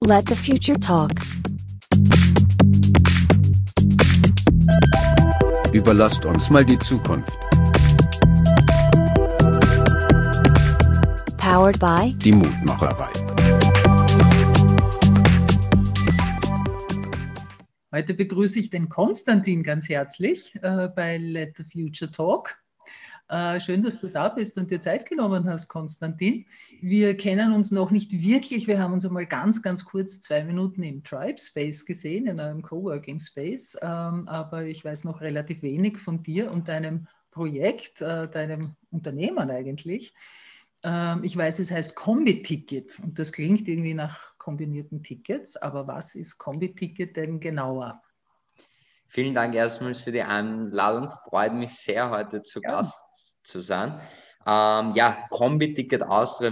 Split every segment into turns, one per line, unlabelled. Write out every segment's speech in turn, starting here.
Let the future talk.
Überlasst uns mal die Zukunft.
Powered by
Die Mutmacherei.
Heute begrüße ich den Konstantin ganz herzlich bei Let the Future Talk. Schön, dass du da bist und dir Zeit genommen hast, Konstantin. Wir kennen uns noch nicht wirklich. Wir haben uns einmal ganz kurz 2 Minuten im Tribe Space gesehen, in einem Coworking Space. Aber ich weiß noch relativ wenig von dir und deinem Projekt, deinem Unternehmen eigentlich. Ich weiß, es heißt Kombi-Ticket und das klingt irgendwie nach kombinierten Tickets. Aber was ist Kombi-Ticket denn genauer?
Vielen Dank erstmals für die Einladung. Freut mich sehr, heute zu Gast zu sein. Kombi-Ticket Austria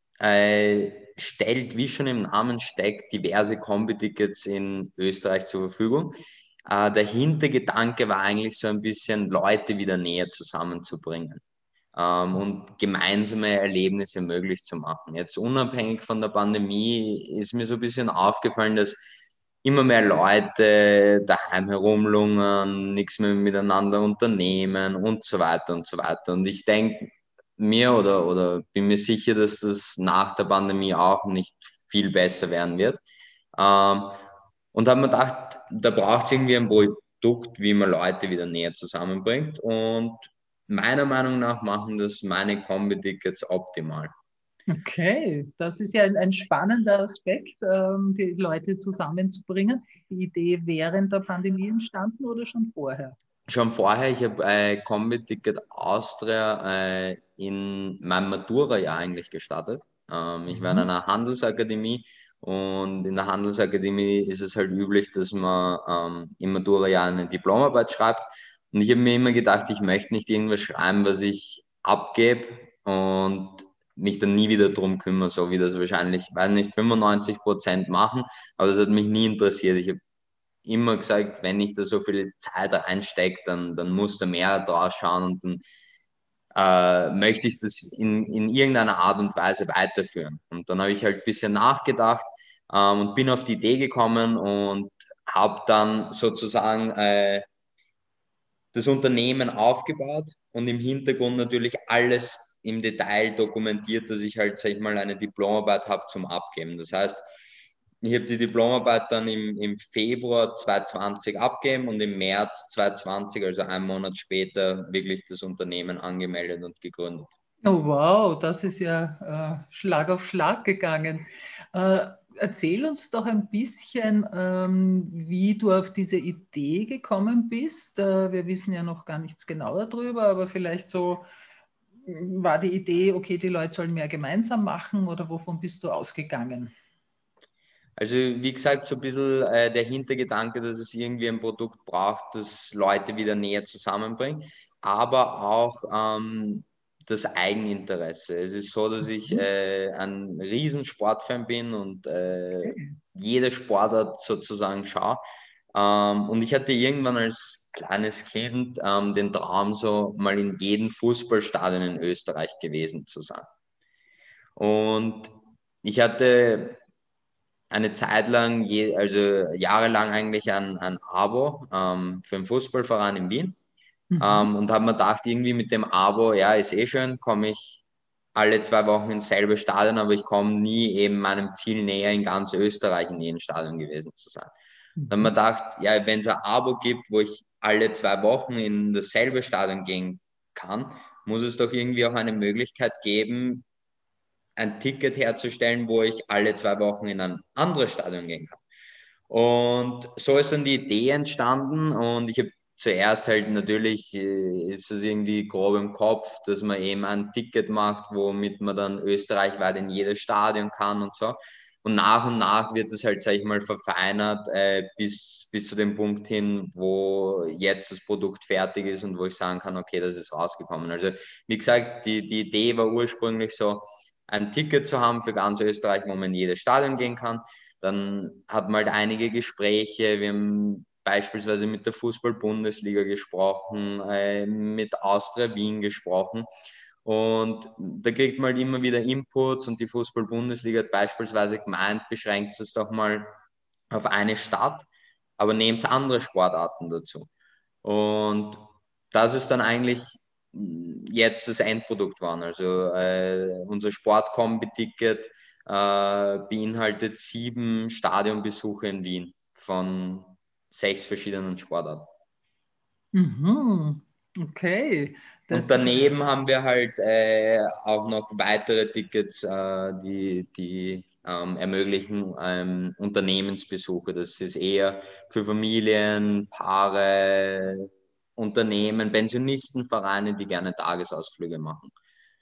stellt, wie schon im Namen steckt, diverse Kombi-Tickets in Österreich zur Verfügung. Der Hintergedanke war eigentlich so ein bisschen, Leute wieder näher zusammenzubringen und gemeinsame Erlebnisse möglich zu machen. Jetzt unabhängig von der Pandemie ist mir so ein bisschen aufgefallen, dass immer mehr Leute daheim herumlungern, nichts mehr miteinander unternehmen und so weiter und so weiter. Und ich denke mir oder bin mir sicher, dass das nach der Pandemie auch nicht viel besser werden wird. Und habe mir gedacht, da braucht es irgendwie ein Produkt, wie man Leute wieder näher zusammenbringt. Und meiner Meinung nach machen das meine Kombi-Tickets optimal.
Okay, das ist ja ein spannender Aspekt, die Leute zusammenzubringen. Ist die Idee während der Pandemie entstanden oder schon vorher?
Schon vorher. Ich habe Kombi-Ticket Austria in meinem Matura-Jahr eigentlich gestartet. Ich war in einer Handelsakademie und in der Handelsakademie ist es halt üblich, dass man im Matura-Jahr eine Diplomarbeit schreibt. Und ich habe mir immer gedacht, ich möchte nicht irgendwas schreiben, was ich abgebe und mich dann nie wieder drum kümmern, so wie das wahrscheinlich, weiß nicht, 95% machen, aber das hat mich nie interessiert. Ich habe immer gesagt, wenn ich da so viel Zeit reinstecke, dann muss da mehr draus schauen und dann möchte ich das in irgendeiner Art und Weise weiterführen. Und dann habe ich halt ein bisschen nachgedacht und bin auf die Idee gekommen und habe dann sozusagen das Unternehmen aufgebaut und im Hintergrund natürlich alles im Detail dokumentiert, dass ich halt, sag ich mal, eine Diplomarbeit habe zum Abgeben. Das heißt, ich habe die Diplomarbeit dann im Februar 2020 abgegeben und im März 2020, also einen Monat später, wirklich das Unternehmen angemeldet und gegründet.
Oh wow, das ist ja Schlag auf Schlag gegangen. Erzähl uns doch ein bisschen, wie du auf diese Idee gekommen bist. Wir wissen ja noch gar nichts genau darüber, aber vielleicht so war die Idee, okay, die Leute sollen mehr gemeinsam machen oder wovon bist du ausgegangen?
Also wie gesagt, so ein bisschen der Hintergedanke, dass es irgendwie ein Produkt braucht, das Leute wieder näher zusammenbringt, aber auch das Eigeninteresse. Es ist so, dass ich ein Riesensportfan bin und jede Sportart sozusagen schaue. Und ich hatte irgendwann als kleines Kind den Traum, so mal in jedem Fußballstadion in Österreich gewesen zu sein. Und ich hatte eine Zeit lang, also jahrelang eigentlich ein Abo für einen Fußballverein in Wien und habe mir gedacht, irgendwie mit dem Abo, ja, ist eh schön, komme ich alle 2 Wochen ins selbe Stadion, aber ich komme nie eben meinem Ziel näher, in ganz Österreich in jedem Stadion gewesen zu sein. Dann habe ich mir gedacht, ja, wenn es ein Abo gibt, wo ich alle 2 Wochen in dasselbe Stadion gehen kann, muss es doch irgendwie auch eine Möglichkeit geben, ein Ticket herzustellen, wo ich alle 2 Wochen in ein anderes Stadion gehen kann. Und so ist dann die Idee entstanden und ich habe zuerst halt natürlich, ist es irgendwie grob im Kopf, dass man eben ein Ticket macht, womit man dann österreichweit in jedes Stadion kann und so. Und nach wird es halt, sag ich mal, verfeinert bis zu dem Punkt hin, wo jetzt das Produkt fertig ist und wo ich sagen kann, okay, das ist rausgekommen. Also wie gesagt, die Idee war ursprünglich so, ein Ticket zu haben für ganz Österreich, wo man in jedes Stadion gehen kann. Dann hat man halt einige Gespräche. Wir haben beispielsweise mit der Fußball-Bundesliga gesprochen, mit Austria Wien gesprochen. Und da kriegt man halt immer wieder Inputs und die Fußball-Bundesliga hat beispielsweise gemeint, beschränkt es doch mal auf eine Stadt, aber nehmt andere Sportarten dazu. Und das ist dann eigentlich jetzt das Endprodukt geworden. Also unser Sportkombi-Ticket beinhaltet 7 Stadionbesuche in Wien von 6 verschiedenen Sportarten.
Mhm. Okay.
Und daneben haben wir halt auch noch weitere Tickets, die ermöglichen Unternehmensbesuche. Das ist eher für Familien, Paare, Unternehmen, Pensionistenvereine, die gerne Tagesausflüge machen.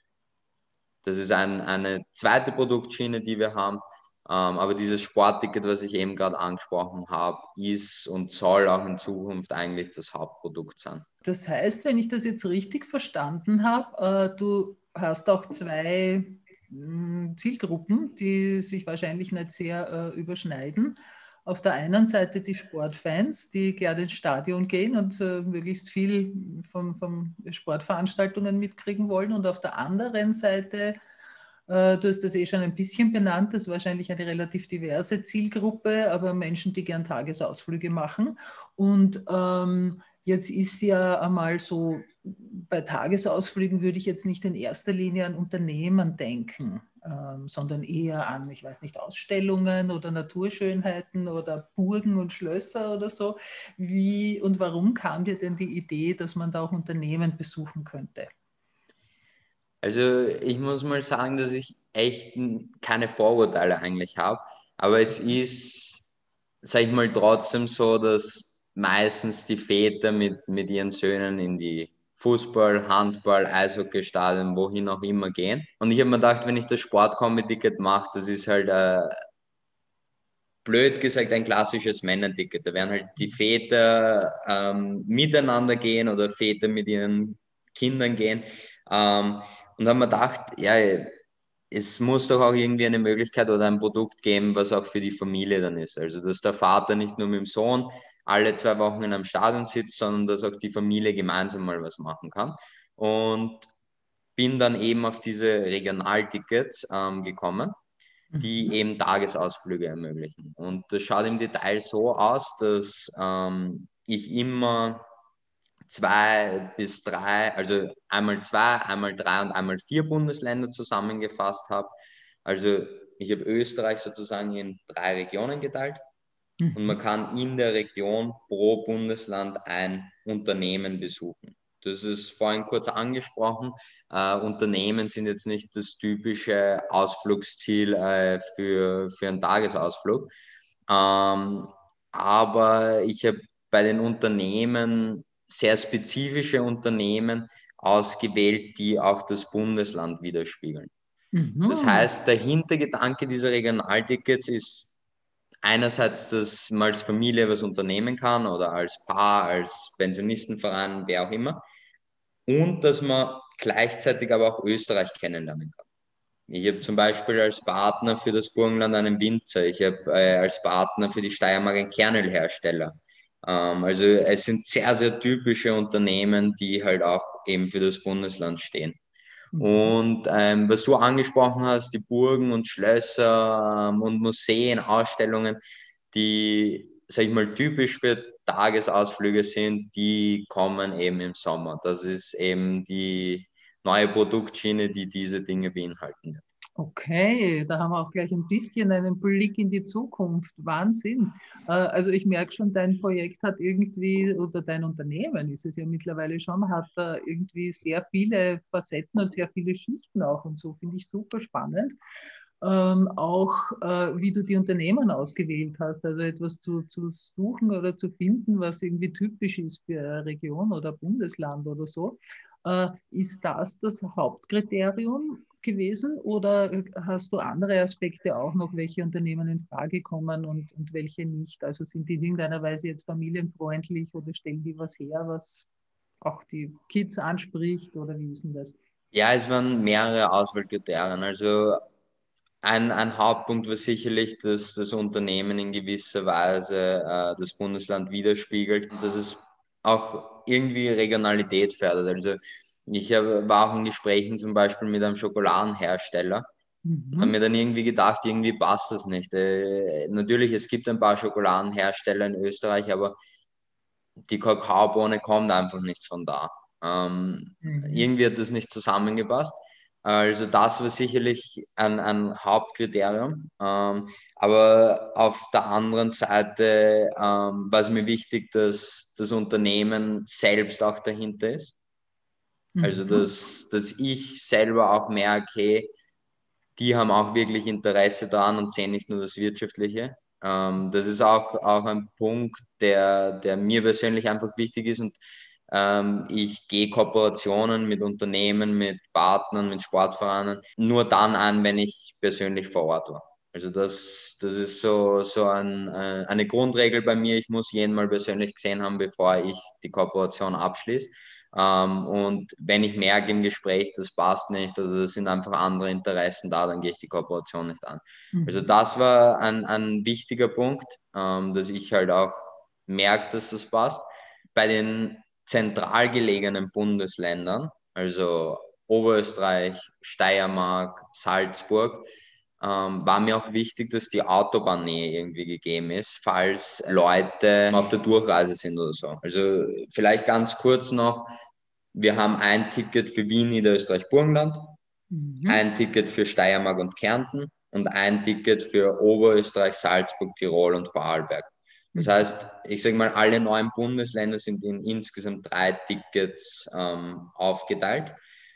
Das ist eine zweite Produktschiene, die wir haben. Aber dieses Sportticket, was ich eben gerade angesprochen habe, ist und soll auch in Zukunft eigentlich das Hauptprodukt sein.
Das heißt, wenn ich das jetzt richtig verstanden habe, du hast auch 2 Zielgruppen, die sich wahrscheinlich nicht sehr überschneiden. Auf der einen Seite die Sportfans, die gerne ins Stadion gehen und möglichst viel von Sportveranstaltungen mitkriegen wollen. Und auf der anderen Seite, du hast das schon ein bisschen benannt, das ist wahrscheinlich eine relativ diverse Zielgruppe, aber Menschen, die gern Tagesausflüge machen. Und jetzt ist ja einmal so, bei Tagesausflügen würde ich jetzt nicht in erster Linie an Unternehmen denken, sondern eher an, ich weiß nicht, Ausstellungen oder Naturschönheiten oder Burgen und Schlösser oder so. Wie und warum kam dir denn die Idee, dass man da auch Unternehmen besuchen könnte?
Also ich muss mal sagen, dass ich echt keine Vorurteile eigentlich habe, aber es ist, sag ich mal, trotzdem so, dass meistens die Väter mit ihren Söhnen in die Fußball, Handball, Eishockeystadien, wohin auch immer gehen. Und ich habe mir gedacht, wenn ich das Sportkombi-Ticket mache, das ist halt blöd gesagt ein klassisches Männerticket. Da werden halt die Väter miteinander gehen oder Väter mit ihren Kindern gehen. Und haben mir gedacht, ja, es muss doch auch irgendwie eine Möglichkeit oder ein Produkt geben, was auch für die Familie dann ist. Also, dass der Vater nicht nur mit dem Sohn alle 2 Wochen in einem Stadion sitzt, sondern dass auch die Familie gemeinsam mal was machen kann. Und bin dann eben auf diese Regionaltickets gekommen, die eben Tagesausflüge ermöglichen. Und das schaut im Detail so aus, dass ich immer 2 bis 3, also einmal 2, einmal 3 und einmal 4 Bundesländer zusammengefasst habe. Also ich habe Österreich sozusagen in 3 Regionen geteilt und man kann in der Region pro Bundesland ein Unternehmen besuchen. Das ist vorhin kurz angesprochen. Unternehmen sind jetzt nicht das typische Ausflugsziel für einen Tagesausflug. Aber ich habe bei den Unternehmen sehr spezifische Unternehmen ausgewählt, die auch das Bundesland widerspiegeln. Das heißt, der Hintergedanke dieser Regionaltickets ist einerseits, dass man als Familie was unternehmen kann oder als Paar, als Pensionistenverein, wer auch immer. Und dass man gleichzeitig aber auch Österreich kennenlernen kann. Ich habe zum Beispiel als Partner für das Burgenland einen Winzer. Ich habe als Partner für die Steiermark einen Kernölhersteller. Also es sind sehr, sehr typische Unternehmen, die halt auch eben für das Bundesland stehen. Und was du angesprochen hast, die Burgen und Schlösser und Museen, Ausstellungen, die, sag ich mal, typisch für Tagesausflüge sind, die kommen eben im Sommer. Das ist eben die neue Produktschiene, die diese Dinge beinhalten wird.
Okay, da haben wir auch gleich ein bisschen einen Blick in die Zukunft. Wahnsinn. Also ich merke schon, dein Projekt hat irgendwie, oder dein Unternehmen ist es ja mittlerweile schon, hat irgendwie sehr viele Facetten und sehr viele Schichten auch und so, finde ich super spannend. Auch wie du die Unternehmen ausgewählt hast, also etwas zu suchen oder zu finden, was irgendwie typisch ist für eine Region oder Bundesland oder so. Ist das Hauptkriterium gewesen oder hast du andere Aspekte auch noch, welche Unternehmen in Frage kommen und welche nicht? Also sind die in irgendeiner Weise jetzt familienfreundlich oder stellen die was her, was auch die Kids anspricht oder wie ist denn das?
Ja, es waren mehrere Auswahlkriterien. Also ein Hauptpunkt war sicherlich, dass das Unternehmen in gewisser Weise das Bundesland widerspiegelt, dass es auch irgendwie Regionalität fördert. Also war auch in Gesprächen zum Beispiel mit einem Schokoladenhersteller. Habe mir dann irgendwie gedacht, irgendwie passt das nicht. Natürlich, es gibt ein paar Schokoladenhersteller in Österreich, aber die Kakaobohne kommt einfach nicht von da. Irgendwie hat das nicht zusammengepasst. Also das war sicherlich ein Hauptkriterium. Aber auf der anderen Seite war es mir wichtig, dass das Unternehmen selbst auch dahinter ist. Also dass ich selber auch merke, hey, die haben auch wirklich Interesse daran und sehen nicht nur das Wirtschaftliche. Das ist auch ein Punkt, der mir persönlich einfach wichtig ist und ich gehe Kooperationen mit Unternehmen, mit Partnern, mit Sportvereinen nur dann an, wenn ich persönlich vor Ort war. Also das ist eine Grundregel bei mir. Ich muss jeden mal persönlich gesehen haben, bevor ich die Kooperation abschließe. Und wenn ich merke im Gespräch, das passt nicht oder das sind einfach andere Interessen da, dann gehe ich die Kooperation nicht an. Also das war ein wichtiger Punkt, dass ich halt auch merke, dass das passt. Bei den zentral gelegenen Bundesländern, also Oberösterreich, Steiermark, Salzburg, war mir auch wichtig, dass die Autobahnnähe irgendwie gegeben ist, falls Leute auf der Durchreise sind oder so. Also vielleicht ganz kurz noch, wir haben ein Ticket für Wien, Niederösterreich, Burgenland, ein Ticket für Steiermark und Kärnten und ein Ticket für Oberösterreich, Salzburg, Tirol und Vorarlberg. Das heißt, ich sage mal, alle 9 Bundesländer sind in insgesamt 3 Tickets aufgeteilt.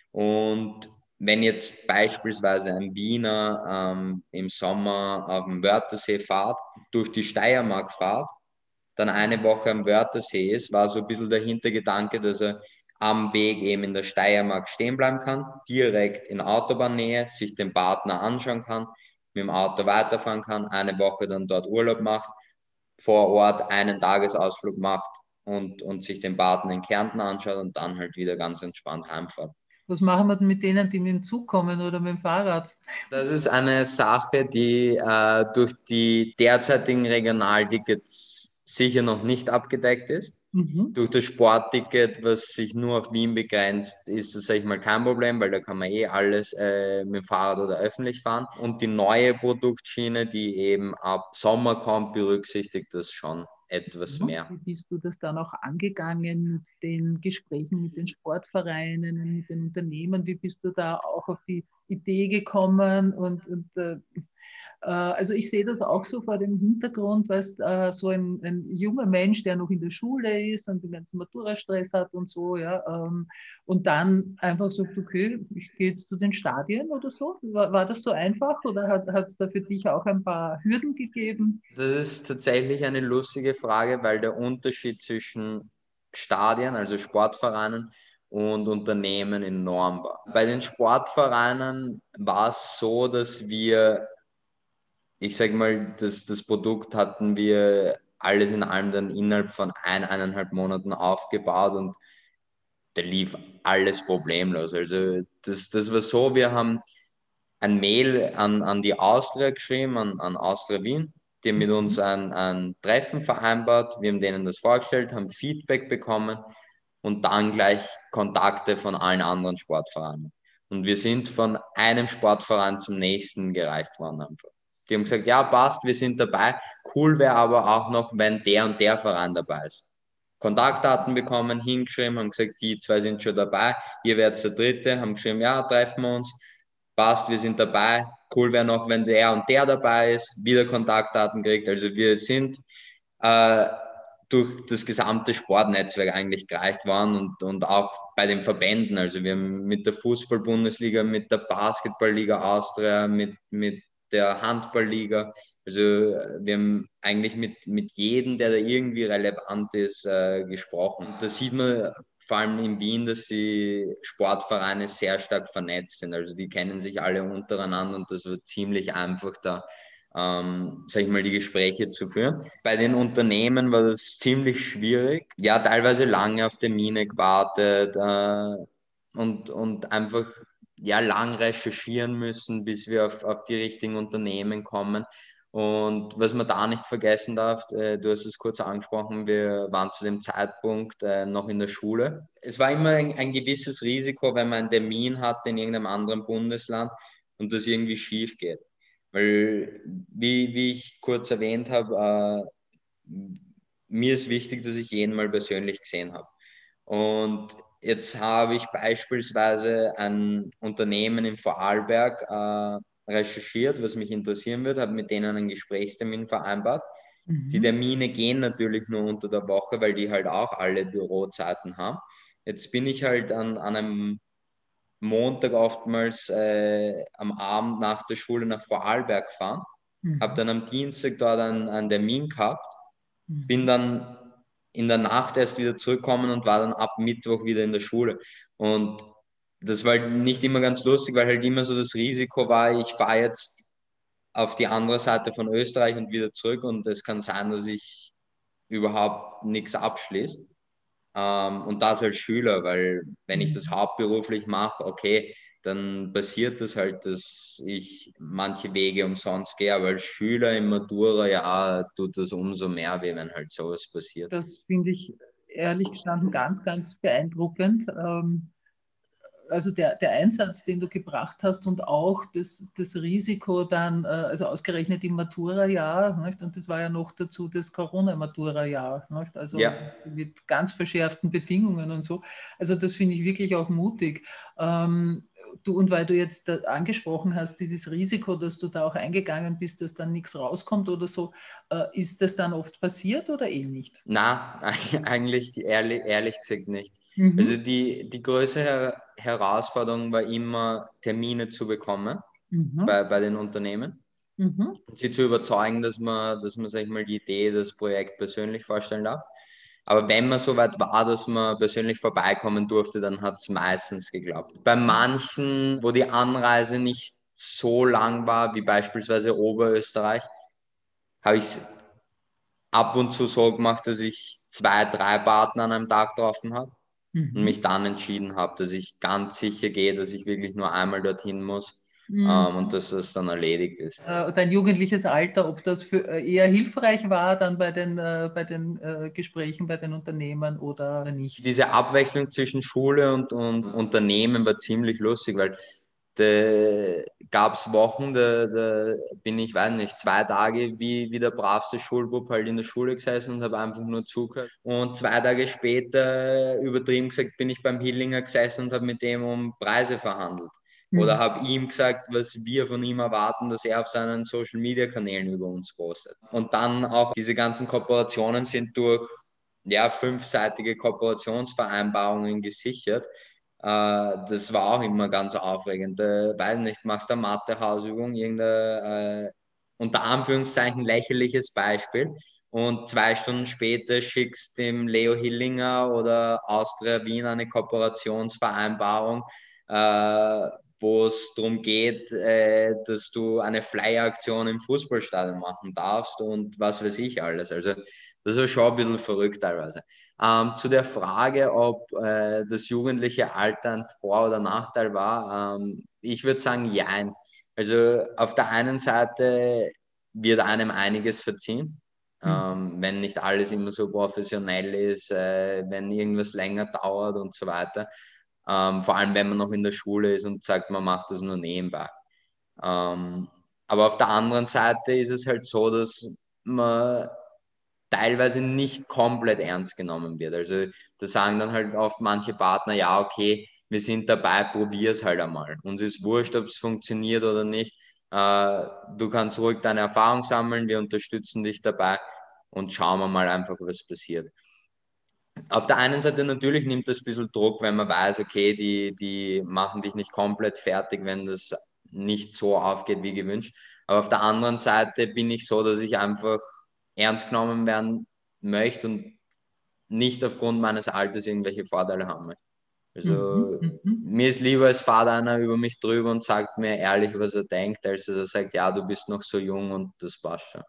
Und wenn jetzt beispielsweise ein Wiener im Sommer auf dem Wörthersee fahrt, durch die Steiermark fahrt, dann eine Woche am Wörthersee ist, war so ein bisschen der Hintergedanke, dass er am Weg eben in der Steiermark stehen bleiben kann, direkt in Autobahnnähe, sich den Partner anschauen kann, mit dem Auto weiterfahren kann, eine Woche dann dort Urlaub macht, vor Ort einen Tagesausflug macht und sich den Partner in Kärnten anschaut und dann halt wieder ganz entspannt heimfährt.
Was machen wir denn mit denen, die mit dem Zug kommen oder mit dem Fahrrad?
Das ist eine Sache, die durch die derzeitigen Regionaltickets sicher noch nicht abgedeckt ist. Durch das Sportticket, was sich nur auf Wien begrenzt, ist das, sag ich mal, kein Problem, weil da kann man alles mit dem Fahrrad oder öffentlich fahren. Und die neue Produktschiene, die eben ab Sommer kommt, berücksichtigt das schon etwas mehr.
Wie bist du das dann auch angegangen mit den Gesprächen mit den Sportvereinen, mit den Unternehmen? Wie bist du da auch auf die Idee gekommen? Also ich sehe das auch so vor dem Hintergrund, weil so ein junger Mensch, der noch in der Schule ist und den ganzen Maturastress hat und so, ja, und dann einfach sagt, okay, ich gehe jetzt zu den Stadien oder so. War das so einfach oder hat es da für dich auch ein paar Hürden gegeben?
Das ist tatsächlich eine lustige Frage, weil der Unterschied zwischen Stadien, also Sportvereinen, und Unternehmen enorm war. Bei den Sportvereinen war es so, dass wir, ich sage mal, das Produkt hatten wir alles in allem dann innerhalb von 1,5 Monaten aufgebaut und da lief alles problemlos. Also das war so, wir haben ein Mail an die Austria geschrieben, an Austria Wien, die haben mit uns ein Treffen vereinbart, wir haben denen das vorgestellt, haben Feedback bekommen und dann gleich Kontakte von allen anderen Sportvereinen. Und wir sind von einem Sportverein zum nächsten gereicht worden einfach. Die haben gesagt, ja, passt, wir sind dabei. Cool wäre aber auch noch, wenn der und der Verein dabei ist. Kontaktdaten bekommen, hingeschrieben, haben gesagt, die 2 sind schon dabei, ihr werdet der Dritte, haben geschrieben, ja, treffen wir uns, passt, wir sind dabei. Cool wäre noch, wenn der und der dabei ist, wieder Kontaktdaten kriegt. Also wir sind durch das gesamte Sportnetzwerk eigentlich gereicht worden und auch bei den Verbänden. Also wir haben mit der Fußball-Bundesliga, mit der Basketballliga Austria, mit der Handballliga. Also wir haben eigentlich mit jedem, der da irgendwie relevant ist, gesprochen. Da sieht man vor allem in Wien, dass die Sportvereine sehr stark vernetzt sind. Also die kennen sich alle untereinander und das wird ziemlich einfach da, sag ich mal, die Gespräche zu führen. Bei den Unternehmen war das ziemlich schwierig. Ja, teilweise lange auf Termine gewartet und einfach ja, lang recherchieren müssen, bis wir auf die richtigen Unternehmen kommen. Und was man da nicht vergessen darf, du hast es kurz angesprochen, wir waren zu dem Zeitpunkt noch in der Schule. Es war immer ein gewisses Risiko, wenn man einen Termin hatte in irgendeinem anderen Bundesland und das irgendwie schief geht. Weil, wie ich kurz erwähnt habe, mir ist wichtig, dass ich jeden mal persönlich gesehen habe. Und jetzt habe ich beispielsweise ein Unternehmen in Vorarlberg recherchiert, was mich interessieren wird, habe mit denen einen Gesprächstermin vereinbart. Die Termine gehen natürlich nur unter der Woche, weil die halt auch alle Bürozeiten haben. Jetzt bin ich halt an einem Montag oftmals am Abend nach der Schule nach Vorarlberg gefahren, habe dann am Dienstag dort einen Termin gehabt, bin dann in der Nacht erst wieder zurückgekommen und war dann ab Mittwoch wieder in der Schule. Und das war halt nicht immer ganz lustig, weil halt immer so das Risiko war, ich fahre jetzt auf die andere Seite von Österreich und wieder zurück und es kann sein, dass ich überhaupt nichts abschließe. Und das als Schüler, weil wenn ich das hauptberuflich mache, okay, dann passiert das halt, dass ich manche Wege umsonst gehe, aber als Schüler im Matura, ja, tut das umso mehr weh, wenn halt sowas passiert.
Das finde ich ehrlich gestanden ganz, ganz beeindruckend. Also der Einsatz, den du gebracht hast und auch das Risiko dann, also ausgerechnet im Matura-Jahr, nicht? Und das war ja noch dazu das Corona-Matura-Jahr, nicht? Also
Ja.
mit ganz verschärften Bedingungen und so. Also das finde ich wirklich auch mutig. Und weil du jetzt angesprochen hast, dieses Risiko, dass du da auch eingegangen bist, dass dann nichts rauskommt oder so, ist das dann oft passiert oder eh nicht?
Na, eigentlich ehrlich gesagt nicht.
Mhm.
Also die größte Herausforderung war immer, Termine zu bekommen bei den Unternehmen. Und sie zu überzeugen, dass man, sag ich mal, die Idee, das Projekt persönlich vorstellen darf. Aber wenn man so weit war, dass man persönlich vorbeikommen durfte, dann hat es meistens geklappt. Bei manchen, wo die Anreise nicht so lang war, wie beispielsweise Oberösterreich, habe ich es ab und zu so gemacht, dass ich 2, 3 Partner an einem Tag getroffen habe und mich dann entschieden habe, dass ich ganz sicher gehe, dass ich wirklich nur einmal dorthin muss und dass das dann erledigt ist.
Dein jugendliches Alter, ob das eher hilfreich war dann bei den Gesprächen bei den Unternehmen oder nicht?
Diese Abwechslung zwischen Schule und Unternehmen war ziemlich lustig, weil da gab es Wochen, da bin ich, weiß nicht, 2 Tage wie der bravste Schulbub halt in der Schule gesessen und habe einfach nur zugehört. Und 2 Tage später, übertrieben gesagt, bin ich beim Hillinger gesessen und habe mit dem um Preise verhandelt. Oder habe ihm gesagt, was wir von ihm erwarten, dass er auf seinen Social-Media-Kanälen über uns postet. Und dann auch diese ganzen Kooperationen sind durch 5-seitige Kooperationsvereinbarungen gesichert. Das war auch immer ganz aufregend. Weiß nicht, machst du eine Mathe-Hausübung, irgendein unter Anführungszeichen lächerliches Beispiel und 2 Stunden später schickst dem Leo Hillinger oder Austria Wien eine Kooperationsvereinbarung, wo es darum geht, dass du eine Flyer-Aktion im Fußballstadion machen darfst und was weiß ich alles. Also das ist schon ein bisschen verrückt teilweise. Zu der Frage, ob das jugendliche Alter ein Vor- oder Nachteil war, ich würde sagen, jein. Also auf der einen Seite wird einem einiges verziehen, wenn nicht alles immer so professionell ist, wenn irgendwas länger dauert und so weiter. Vor allem, wenn man noch in der Schule ist und sagt, man macht das nur nebenbei. Aber auf der anderen Seite ist es halt so, dass man teilweise nicht komplett ernst genommen wird. Also da sagen dann halt oft manche Partner, ja, okay, wir sind dabei, probier es halt einmal. Uns ist wurscht, ob es funktioniert oder nicht. Du kannst ruhig deine Erfahrung sammeln, wir unterstützen dich dabei und schauen wir mal einfach, was passiert. Auf der einen Seite natürlich nimmt das ein bisschen Druck, wenn man weiß, okay, die machen dich nicht komplett fertig, wenn das nicht so aufgeht wie gewünscht. Aber auf der anderen Seite bin ich so, dass ich einfach ernst genommen werden möchte und nicht aufgrund meines Alters irgendwelche Vorteile haben möchte. Also mir ist lieber, es fährt einer über mich drüber und sagt mir ehrlich, was er denkt, als dass er sagt, ja, du bist noch so jung und das passt schon.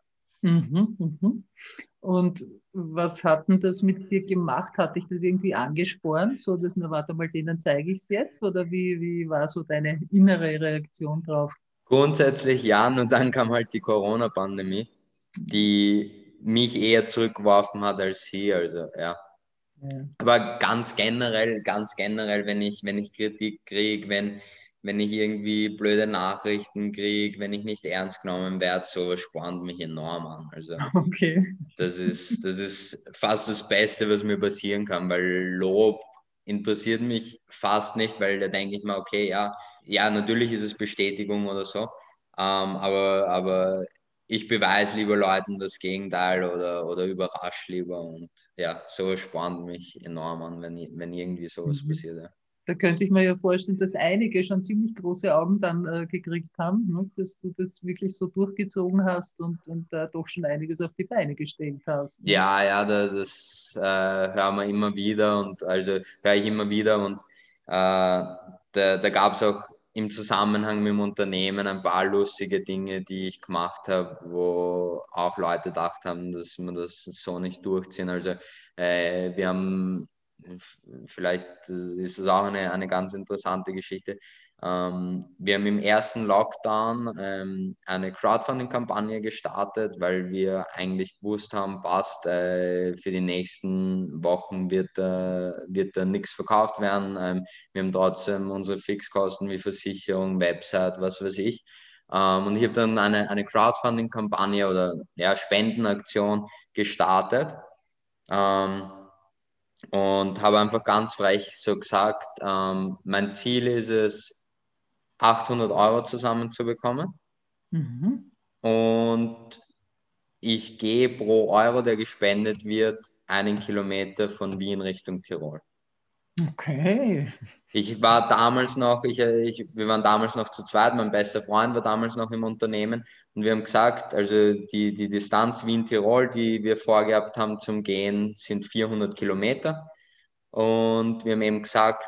Und was hat denn das mit dir gemacht? Hat dich das irgendwie angespornt, so dass, na warte mal, denen zeige ich es jetzt? Oder wie war so deine innere Reaktion drauf?
Grundsätzlich ja, und dann kam halt die Corona-Pandemie, die mich eher zurückgeworfen hat als sie, also ja.
Ja.
Aber ganz generell, wenn ich Kritik kriege, wenn ich irgendwie blöde Nachrichten kriege, wenn ich nicht ernst genommen werde, sowas spornt mich enorm an. Also
Okay.
das ist fast das Beste, was mir passieren kann, weil Lob interessiert mich fast nicht, weil da denke ich mir, okay, ja, natürlich ist es Bestätigung oder so, aber ich beweise lieber Leuten das Gegenteil oder überrasche lieber und ja, sowas spornt mich enorm an, wenn irgendwie sowas
Mhm.
passiert. Ja.
Da könnte ich mir ja vorstellen, dass einige schon ziemlich große Augen dann gekriegt haben, ne? Dass du das wirklich so durchgezogen hast und doch schon einiges auf die Beine gestellt hast. Ne?
Ja, das hören wir immer wieder und also höre ich immer wieder und da gab es auch im Zusammenhang mit dem Unternehmen ein paar lustige Dinge, die ich gemacht habe, wo auch Leute gedacht haben, dass man das so nicht durchziehen. Also wir haben, vielleicht ist es auch eine ganz interessante Geschichte. Wir haben im ersten Lockdown eine Crowdfunding-Kampagne gestartet, weil wir eigentlich gewusst haben, passt, für die nächsten Wochen wird da nichts verkauft werden. Wir haben trotzdem unsere Fixkosten wie Versicherung, Website, was weiß ich. Und ich habe dann eine Crowdfunding-Kampagne oder ja, Spendenaktion gestartet. Und habe einfach ganz frech so gesagt, mein Ziel ist es, 800 Euro zusammenzubekommen.
Mhm.
Und ich gehe pro Euro, der gespendet wird, 1 Kilometer von Wien Richtung Tirol.
Okay.
Ich war damals noch, wir waren damals noch zu zweit, mein bester Freund war damals noch im Unternehmen und wir haben gesagt, also die Distanz Wien-Tirol, die wir vorgehabt haben zum Gehen, sind 400 Kilometer und wir haben eben gesagt,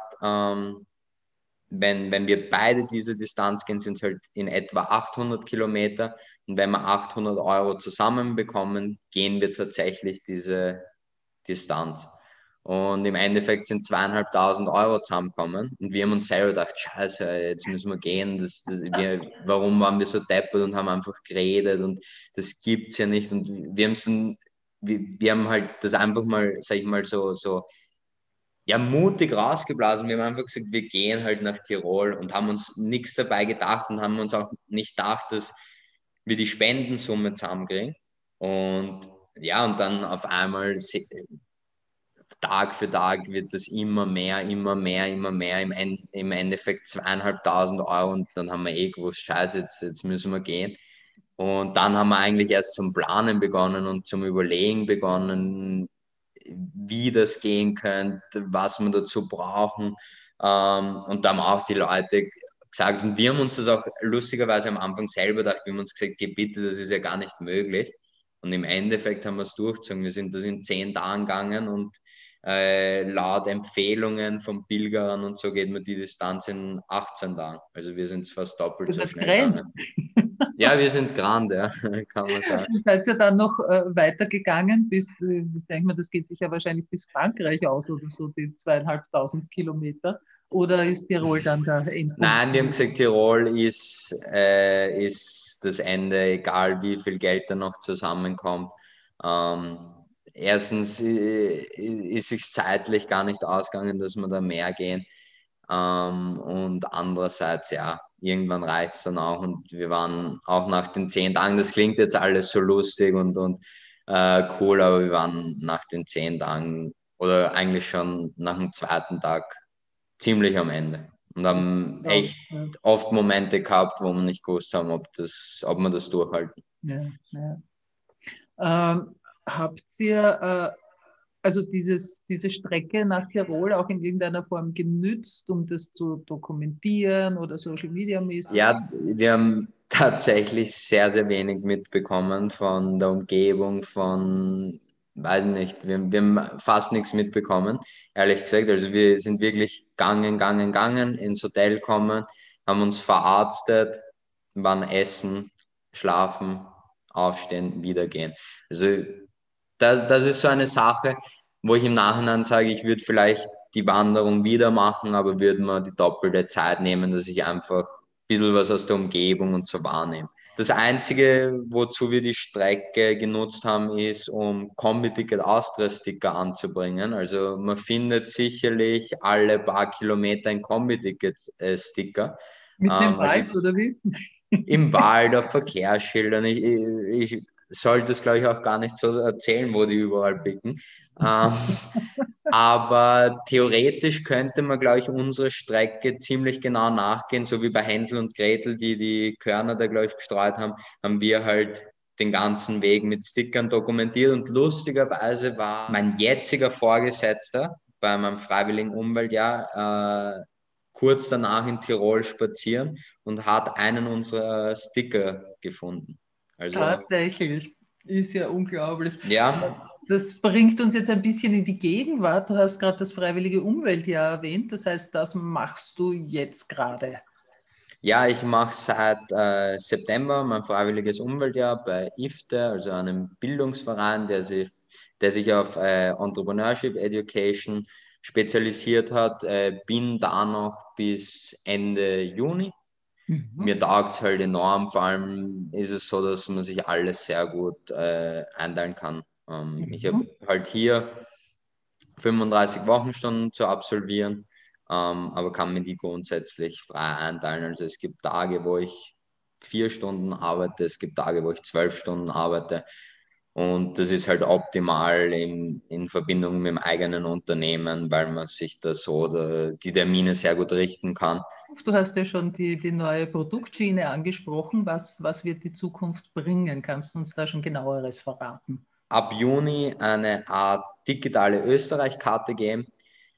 wenn wir beide diese Distanz gehen, sind es halt in etwa 800 Kilometer. Und wenn wir 800 Euro zusammenbekommen, gehen wir tatsächlich diese Distanz. Und im Endeffekt sind 2.500 Euro zusammengekommen. Und wir haben uns selber gedacht, scheiße, jetzt müssen wir gehen. Warum waren wir so deppert und haben einfach geredet und das gibt es ja nicht. Und wir haben halt das einfach mal, sag ich mal, so ja, mutig rausgeblasen. Wir haben einfach gesagt, wir gehen halt nach Tirol und haben uns nichts dabei gedacht und haben uns auch nicht gedacht, dass wir die Spendensumme zusammenkriegen. Und ja, und dann auf einmal Tag für Tag wird das immer mehr, immer mehr, immer mehr. Im Endeffekt 2.500 Euro und dann haben wir gewusst, scheiße, jetzt müssen wir gehen. Und dann haben wir eigentlich erst zum Planen begonnen und zum Überlegen begonnen, wie das gehen könnte, was wir dazu brauchen. Und da haben auch die Leute gesagt, und wir haben uns das auch lustigerweise am Anfang selber gedacht, wir haben uns gesagt, geh bitte, das ist ja gar nicht möglich. Und im Endeffekt haben wir es durchgezogen. Wir sind das in 10 Tagen gegangen und laut Empfehlungen von Pilgerern und so geht man die Distanz in 18 Tagen. Also wir sind fast doppelt
Ihr
so
seid
schnell
gerannt.
gegangen. Ja, wir sind grand, ja, kann man sagen.
Seid ihr dann noch weitergegangen bis, ich denke mal, das geht sich ja wahrscheinlich bis Frankreich aus oder so, die 2.500 Kilometer. Oder ist Tirol dann der Endpunkt?
Nein, wir haben gesagt, Tirol ist das Ende, egal wie viel Geld da noch zusammenkommt. Ähm, Erstens ist es zeitlich gar nicht ausgegangen, dass wir da mehr gehen. Und andererseits, ja, irgendwann reicht es dann auch. Und wir waren auch nach den 10 Tagen, das klingt jetzt alles so lustig und cool, aber wir waren nach den 10 Tagen oder eigentlich schon nach dem zweiten Tag ziemlich am Ende. Und haben
Ja,
echt oft Momente gehabt, wo wir nicht gewusst haben, ob wir das durchhalten.
ja, ja. Habt ihr also diese Strecke nach Tirol auch in irgendeiner Form genützt, um das zu dokumentieren oder Social Media mäßig?
Ja, wir haben tatsächlich sehr, sehr wenig mitbekommen von der Umgebung, weiß nicht, wir haben fast nichts mitbekommen, ehrlich gesagt. Also wir sind wirklich gegangen, ins Hotel kommen, haben uns verarztet, waren essen, schlafen, aufstehen, wieder gehen. Also das ist so eine Sache, wo ich im Nachhinein sage, ich würde vielleicht die Wanderung wieder machen, aber würde mir die doppelte Zeit nehmen, dass ich einfach bisschen was aus der Umgebung und so wahrnehmen. Das Einzige, wozu wir die Strecke genutzt haben, ist, um Kombi-Ticket Austria-Sticker anzubringen. Also man findet sicherlich alle paar Kilometer ein Kombi-Ticket-Sticker.
Mitten im
Also
Wald oder wie?
im Wald, auf Verkehrsschildern. Ich sollte es, glaube ich, auch gar nicht so erzählen, wo die überall picken. Aber theoretisch könnte man, glaube ich, unsere Strecke ziemlich genau nachgehen, so wie bei Hänsel und Gretel, die die Körner da, glaube ich, gestreut haben, haben wir halt den ganzen Weg mit Stickern dokumentiert. Und lustigerweise war mein jetziger Vorgesetzter bei meinem freiwilligen Umweltjahr kurz danach in Tirol spazieren und hat einen unserer Sticker gefunden. Also
Tatsächlich, ist ja unglaublich.
ja,
Das bringt uns jetzt ein bisschen in die Gegenwart. Du hast gerade das freiwillige Umweltjahr erwähnt. Das heißt, das machst du jetzt gerade.
ja, ich mache seit September mein freiwilliges Umweltjahr bei IFTE, also einem Bildungsverein, der sich auf Entrepreneurship Education spezialisiert hat. Bin da noch bis Ende Juni.
Mhm.
Mir taugt es halt enorm. Vor allem ist es so, dass man sich alles sehr gut einteilen kann. Ich habe
Mhm.
halt hier 35 Wochenstunden zu absolvieren, aber kann mir die grundsätzlich frei einteilen. Also es gibt Tage, wo ich 4 Stunden arbeite, es gibt Tage, wo ich 12 Stunden arbeite. Und das ist halt optimal in Verbindung mit dem eigenen Unternehmen, weil man sich da so die Termine sehr gut richten kann.
Du hast ja schon die neue Produktschiene angesprochen. Was wird die Zukunft bringen? Kannst du uns da schon genaueres verraten?
Ab Juni eine Art digitale Österreich-Karte geben,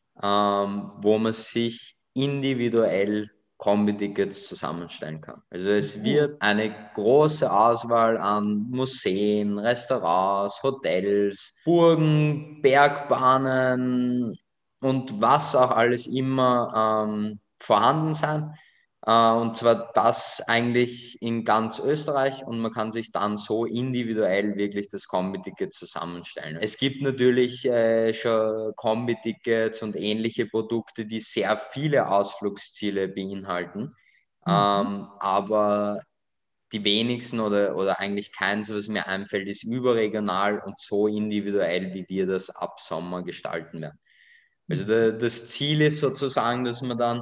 wo man sich individuell Kombi-Tickets zusammenstellen kann. Also es
Oh.
wird eine große Auswahl an Museen, Restaurants, Hotels, Burgen, Bergbahnen und was auch alles immer vorhanden sein. Und zwar das eigentlich in ganz Österreich und man kann sich dann so individuell wirklich das Kombi-Ticket zusammenstellen. Es gibt natürlich schon Kombi-Tickets und ähnliche Produkte, die sehr viele Ausflugsziele beinhalten,
Mhm.
aber die wenigsten oder eigentlich keins, was mir einfällt, ist überregional und so individuell, wie wir das ab Sommer gestalten werden. Also
Mhm.
das Ziel ist sozusagen, dass man dann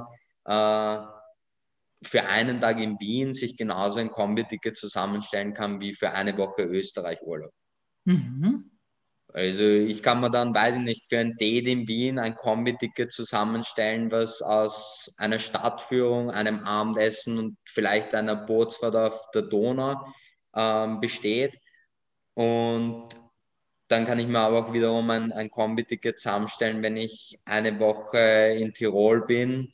für einen Tag in Wien sich genauso ein Kombi-Ticket zusammenstellen kann wie für eine Woche Österreich-Urlaub.
Mhm.
Also ich kann mir dann, weiß ich nicht, für ein Date in Wien ein Kombi-Ticket zusammenstellen, was aus einer Stadtführung, einem Abendessen und vielleicht einer Bootsfahrt auf der Donau besteht. Und dann kann ich mir aber auch wiederum ein Kombi-Ticket zusammenstellen, wenn ich eine Woche in Tirol bin,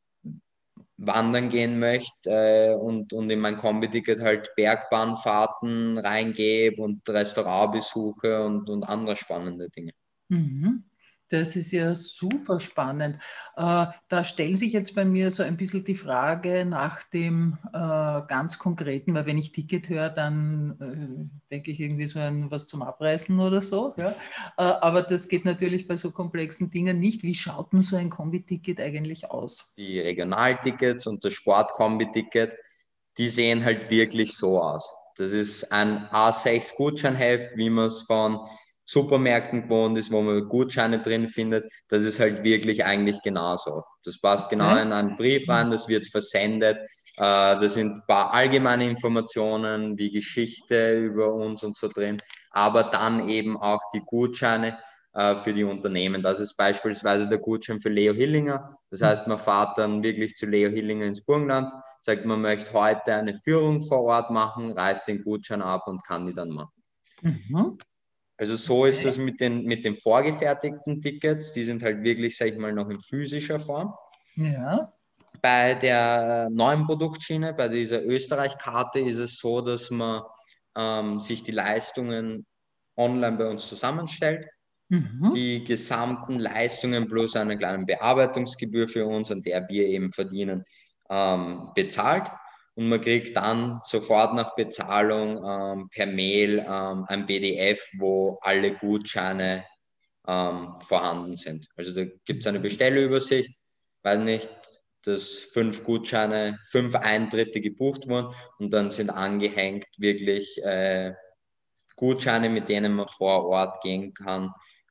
wandern gehen möchte und in mein Kombi-Ticket halt Bergbahnfahrten reingebe und Restaurantbesuche und andere spannende Dinge.
Mhm. Das ist ja super spannend. Da stellt sich jetzt bei mir so ein bisschen die Frage nach dem ganz Konkreten, weil wenn ich Ticket höre, dann denke ich irgendwie so an was zum Abreißen oder so. Ja? Aber das geht natürlich bei so komplexen Dingen nicht. Wie schaut denn so ein Kombi-Ticket eigentlich aus?
Die Regionaltickets und das Sportkombi-Ticket, die sehen halt wirklich so aus. Das ist ein A6-Gutscheinheft, wie man es von Supermärkten gewohnt ist, wo man Gutscheine drin findet. Das ist halt wirklich eigentlich genauso. Das passt genau
Okay.
in einen Brief rein, das wird versendet. Da sind ein paar allgemeine Informationen wie Geschichte über uns und so drin, aber dann eben auch die Gutscheine für die Unternehmen. Das ist beispielsweise der Gutschein für Leo Hillinger. Das heißt, man fährt dann wirklich zu Leo Hillinger ins Burgenland, sagt, man möchte heute eine Führung vor Ort machen, reißt den Gutschein ab und kann die dann machen.
Mhm.
Also so ist es mit den vorgefertigten Tickets. Die sind halt wirklich, sag ich mal, noch in physischer Form.
Ja.
Bei der neuen Produktschiene, bei dieser Österreich-Karte, ist es so, dass man sich die Leistungen online bei uns zusammenstellt.
Mhm.
Die gesamten Leistungen plus eine kleine Bearbeitungsgebühr für uns, an der wir eben verdienen, bezahlt. Und man kriegt dann sofort nach Bezahlung per Mail ein PDF, wo alle Gutscheine vorhanden sind. Also da gibt es eine Bestellübersicht, weiß nicht, dass 5 Gutscheine, 5 Eintritte gebucht wurden und dann sind angehängt wirklich Gutscheine, mit denen man vor Ort gehen kann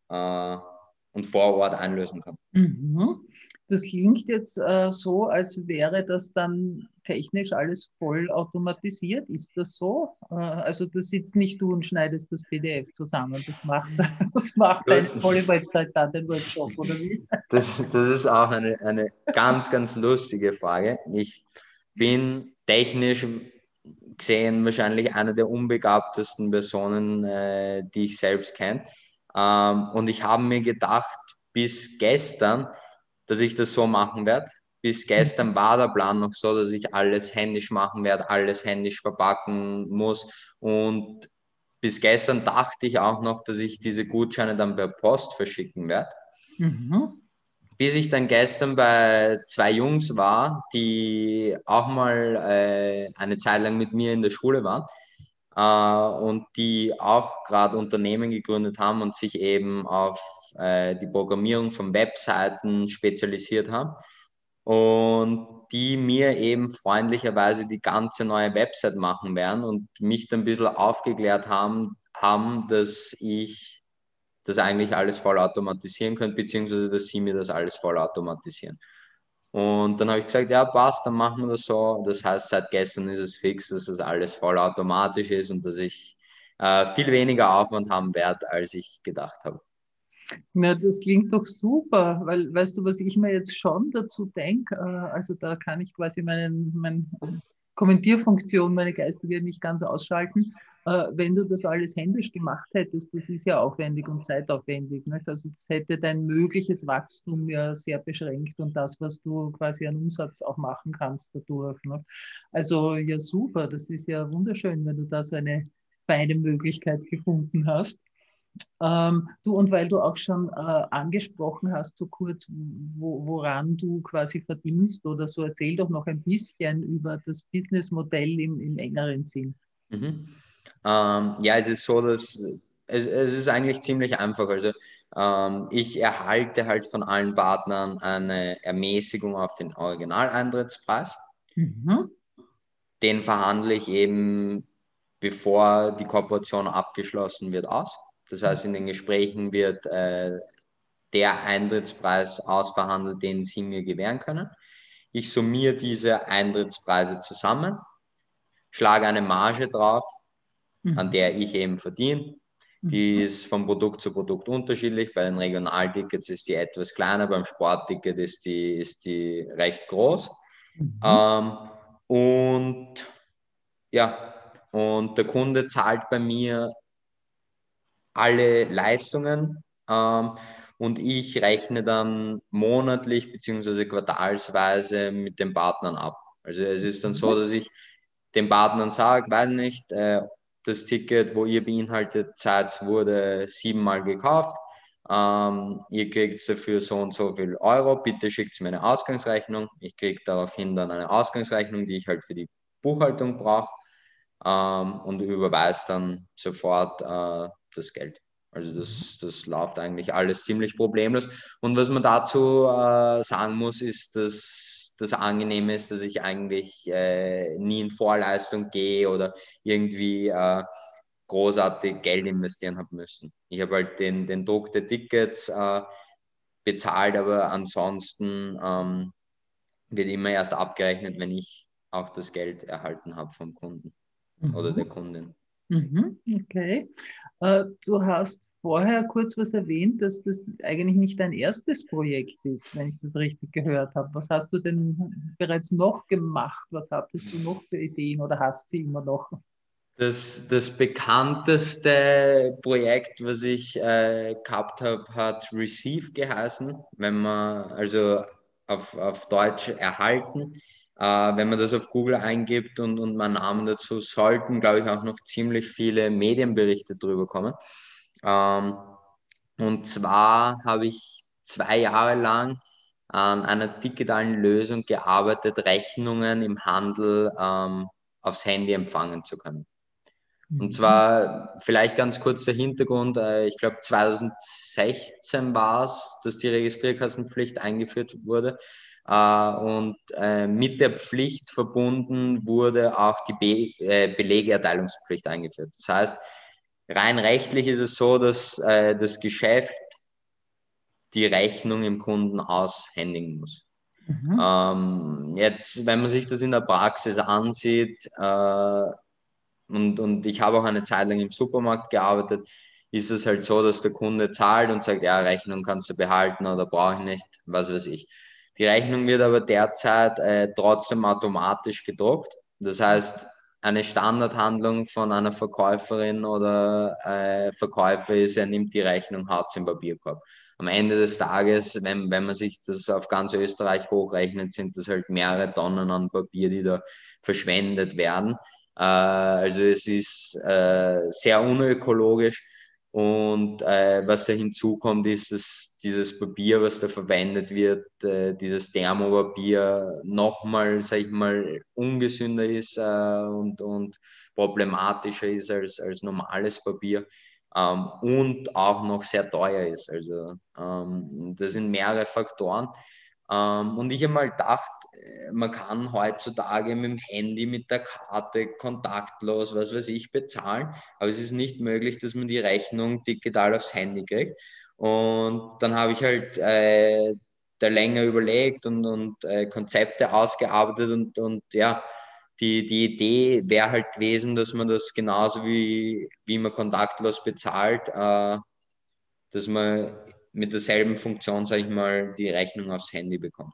und vor Ort einlösen kann.
Mhm. Das klingt jetzt so, als wäre das dann technisch alles voll automatisiert. Ist das so? Also da sitzt nicht du und schneidest das PDF zusammen. Das macht eine tolle Website da, den Workshop, oder wie?
Das ist auch eine ganz, ganz lustige Frage. Ich bin technisch gesehen wahrscheinlich eine der unbegabtesten Personen, die ich selbst kenne. Und ich habe mir gedacht, bis gestern, dass ich das so machen werde. Bis gestern war der Plan noch so, dass ich alles händisch machen werde, alles händisch verpacken muss. Und bis gestern dachte ich auch noch, dass ich diese Gutscheine dann per Post verschicken werde.
Mhm.
Bis ich dann gestern bei 2 Jungs war, die auch mal eine Zeit lang mit mir in der Schule waren und die auch gerade Unternehmen gegründet haben und sich eben auf die Programmierung von Webseiten spezialisiert haben und die mir eben freundlicherweise die ganze neue Website machen werden und mich dann ein bisschen aufgeklärt haben, dass ich das eigentlich alles voll automatisieren könnte, beziehungsweise dass sie mir das alles voll automatisieren. Und dann habe ich gesagt, ja, passt, dann machen wir das so. Das heißt, seit gestern ist es fix, dass das alles voll automatisch ist und dass ich viel weniger Aufwand haben werde, als ich gedacht habe.
Ja, das klingt doch super, weil weißt du, was ich mir jetzt schon dazu denke? Also da kann ich quasi meine Kommentierfunktion, meine geistige nicht ganz ausschalten. Wenn du das alles händisch gemacht hättest, das ist ja aufwendig und zeitaufwendig. Nicht? Also das hätte dein mögliches Wachstum ja sehr beschränkt und das, was du quasi an Umsatz auch machen kannst dadurch. Nicht? Also ja, super, das ist ja wunderschön, wenn du da so eine feine Möglichkeit gefunden hast. Du, und weil du auch schon angesprochen hast, so kurz, woran du quasi verdienst oder so, erzähl doch noch ein bisschen über das Businessmodell im engeren Sinn.
Mhm. Ja, es ist so, dass es ist eigentlich ziemlich einfach. Also ich erhalte halt von allen Partnern eine Ermäßigung auf den Originaleintrittspreis.
Mhm.
Den verhandle ich eben, bevor die Kooperation abgeschlossen wird, aus. Das heißt, in den Gesprächen wird der Eintrittspreis ausverhandelt, den sie mir gewähren können. Ich summiere diese Eintrittspreise zusammen, schlage eine Marge drauf, an der ich eben verdiene. Die ist von Produkt zu Produkt unterschiedlich. Bei den Regionaltickets ist die etwas kleiner, beim Sportticket ist die recht groß. Und ja, und der Kunde zahlt bei mir alle Leistungen und ich rechne dann monatlich bzw. quartalsweise mit den Partnern ab. Also es ist dann so, dass ich den Partnern sage, weiß nicht, das Ticket, wo ihr beinhaltet seid, wurde 7-mal gekauft. Ihr kriegt dafür so und so viel Euro. Bitte schickt mir eine Ausgangsrechnung. Ich kriege daraufhin dann eine Ausgangsrechnung, die ich halt für die Buchhaltung brauche und überweist dann sofort das Geld. Also das läuft eigentlich alles ziemlich problemlos. Und was man dazu sagen muss, ist, dass das Angenehme ist, dass ich eigentlich nie in Vorleistung gehe oder irgendwie großartig Geld investieren habe müssen. Ich habe halt den Druck der Tickets bezahlt, aber ansonsten wird immer erst abgerechnet, wenn ich auch das Geld erhalten habe vom Kunden oder der Kundin.
Okay. Du hast vorher kurz was erwähnt, dass das eigentlich nicht dein erstes Projekt ist, wenn ich das richtig gehört habe. Was hast du denn bereits noch gemacht? Was hattest du noch für Ideen oder hast sie immer noch?
Das bekannteste Projekt, was ich gehabt habe, hat Receive geheißen, wenn man also auf Deutsch erhalten. Wenn man das auf Google eingibt und meinen Namen dazu, sollten, glaube ich, auch noch ziemlich viele Medienberichte drüber kommen. Und zwar habe ich 2 Jahre lang an einer digitalen Lösung gearbeitet, Rechnungen im Handel aufs Handy empfangen zu können. Und zwar vielleicht ganz kurz der Hintergrund, ich glaube 2016 war es, dass die Registrierkassenpflicht eingeführt wurde. Und mit der Pflicht verbunden wurde auch die Belegerteilungspflicht eingeführt. Das heißt, rein rechtlich ist es so, dass das Geschäft die Rechnung im Kunden aushändigen muss. Jetzt, wenn man sich das in der Praxis ansieht, und ich habe auch eine Zeit lang im Supermarkt gearbeitet, ist es halt so, dass der Kunde zahlt und sagt, ja, Rechnung kannst du behalten oder brauche ich nicht, was weiß ich. Die Rechnung wird aber derzeit trotzdem automatisch gedruckt. Das heißt, eine Standardhandlung von einer Verkäuferin oder Verkäufer ist, er nimmt die Rechnung, haut sie im Papierkorb. Am Ende des Tages, wenn man sich das auf ganz Österreich hochrechnet, sind das halt mehrere Tonnen an Papier, die da verschwendet werden. Also es ist sehr unökologisch und was da hinzukommt, ist, dass dieses Papier, was da verwendet wird, dieses Thermopapier nochmal, sag ich mal, ungesünder ist und problematischer ist als normales Papier. Und auch noch sehr teuer ist. Also das sind mehrere Faktoren. Und ich habe mal gedacht, man kann heutzutage mit dem Handy, mit der Karte kontaktlos, was weiß ich, bezahlen. Aber es ist nicht möglich, dass man die Rechnung digital aufs Handy kriegt. Und dann habe ich halt da länger überlegt und Konzepte ausgearbeitet und ja, die Idee wäre halt gewesen, dass man das genauso wie man kontaktlos bezahlt, dass man mit derselben Funktion, sage ich mal, die Rechnung aufs Handy bekommt.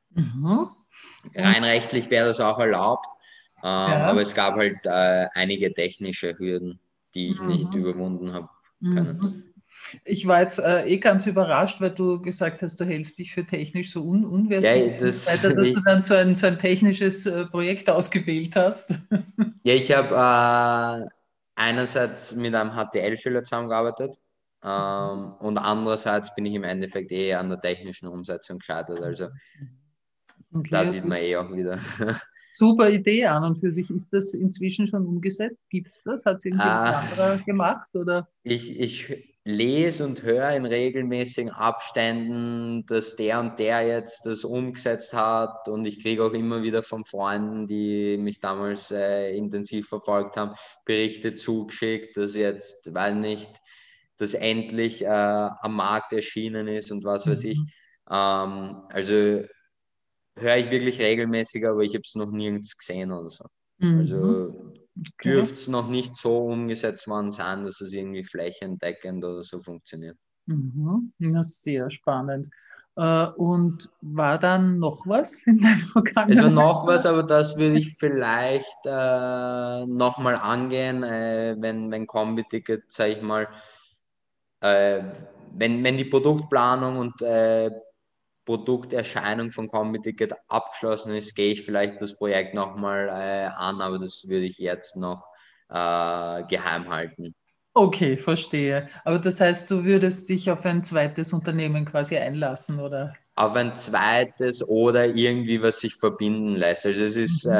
Rein rechtlich wäre das auch erlaubt, aber es gab halt einige technische Hürden, die ich nicht überwunden habe können.
Ich war jetzt ganz überrascht, weil du gesagt hast, du hältst dich für technisch so unversiert, dass du dann so ein technisches Projekt ausgewählt hast.
Ja, ich habe einerseits mit einem HTL-Schüler zusammengearbeitet und andererseits bin ich im Endeffekt an der technischen Umsetzung gescheitert. Also da sieht man auch wieder.
Super Idee an und für sich. Ist das inzwischen schon umgesetzt? Gibt es das? Hat es irgendwie ein anderer gemacht? Oder?
Ich lese und höre in regelmäßigen Abständen, dass der und der jetzt das umgesetzt hat und ich kriege auch immer wieder von Freunden, die mich damals intensiv verfolgt haben, Berichte zugeschickt, dass jetzt, weil nicht, das endlich am Markt erschienen ist und was weiß ich. Also höre ich wirklich regelmäßig, aber ich habe es noch nirgends gesehen oder so. Also dürfte es noch nicht so umgesetzt worden sein, dass es irgendwie flächendeckend oder so funktioniert.
Ja, sehr spannend. Und war dann noch was in deiner Vergangenheit?
Es war noch was, aber das würde ich vielleicht nochmal angehen, wenn Kombi-Ticket, sage ich mal, wenn die Produktplanung und Produkterscheinung von Kombi-Ticket abgeschlossen ist, gehe ich vielleicht das Projekt nochmal an, aber das würde ich jetzt noch geheim halten.
Okay, verstehe. Aber das heißt, du würdest dich auf ein zweites Unternehmen quasi einlassen, oder?
Auf ein zweites oder irgendwie, was sich verbinden lässt. Also es ist,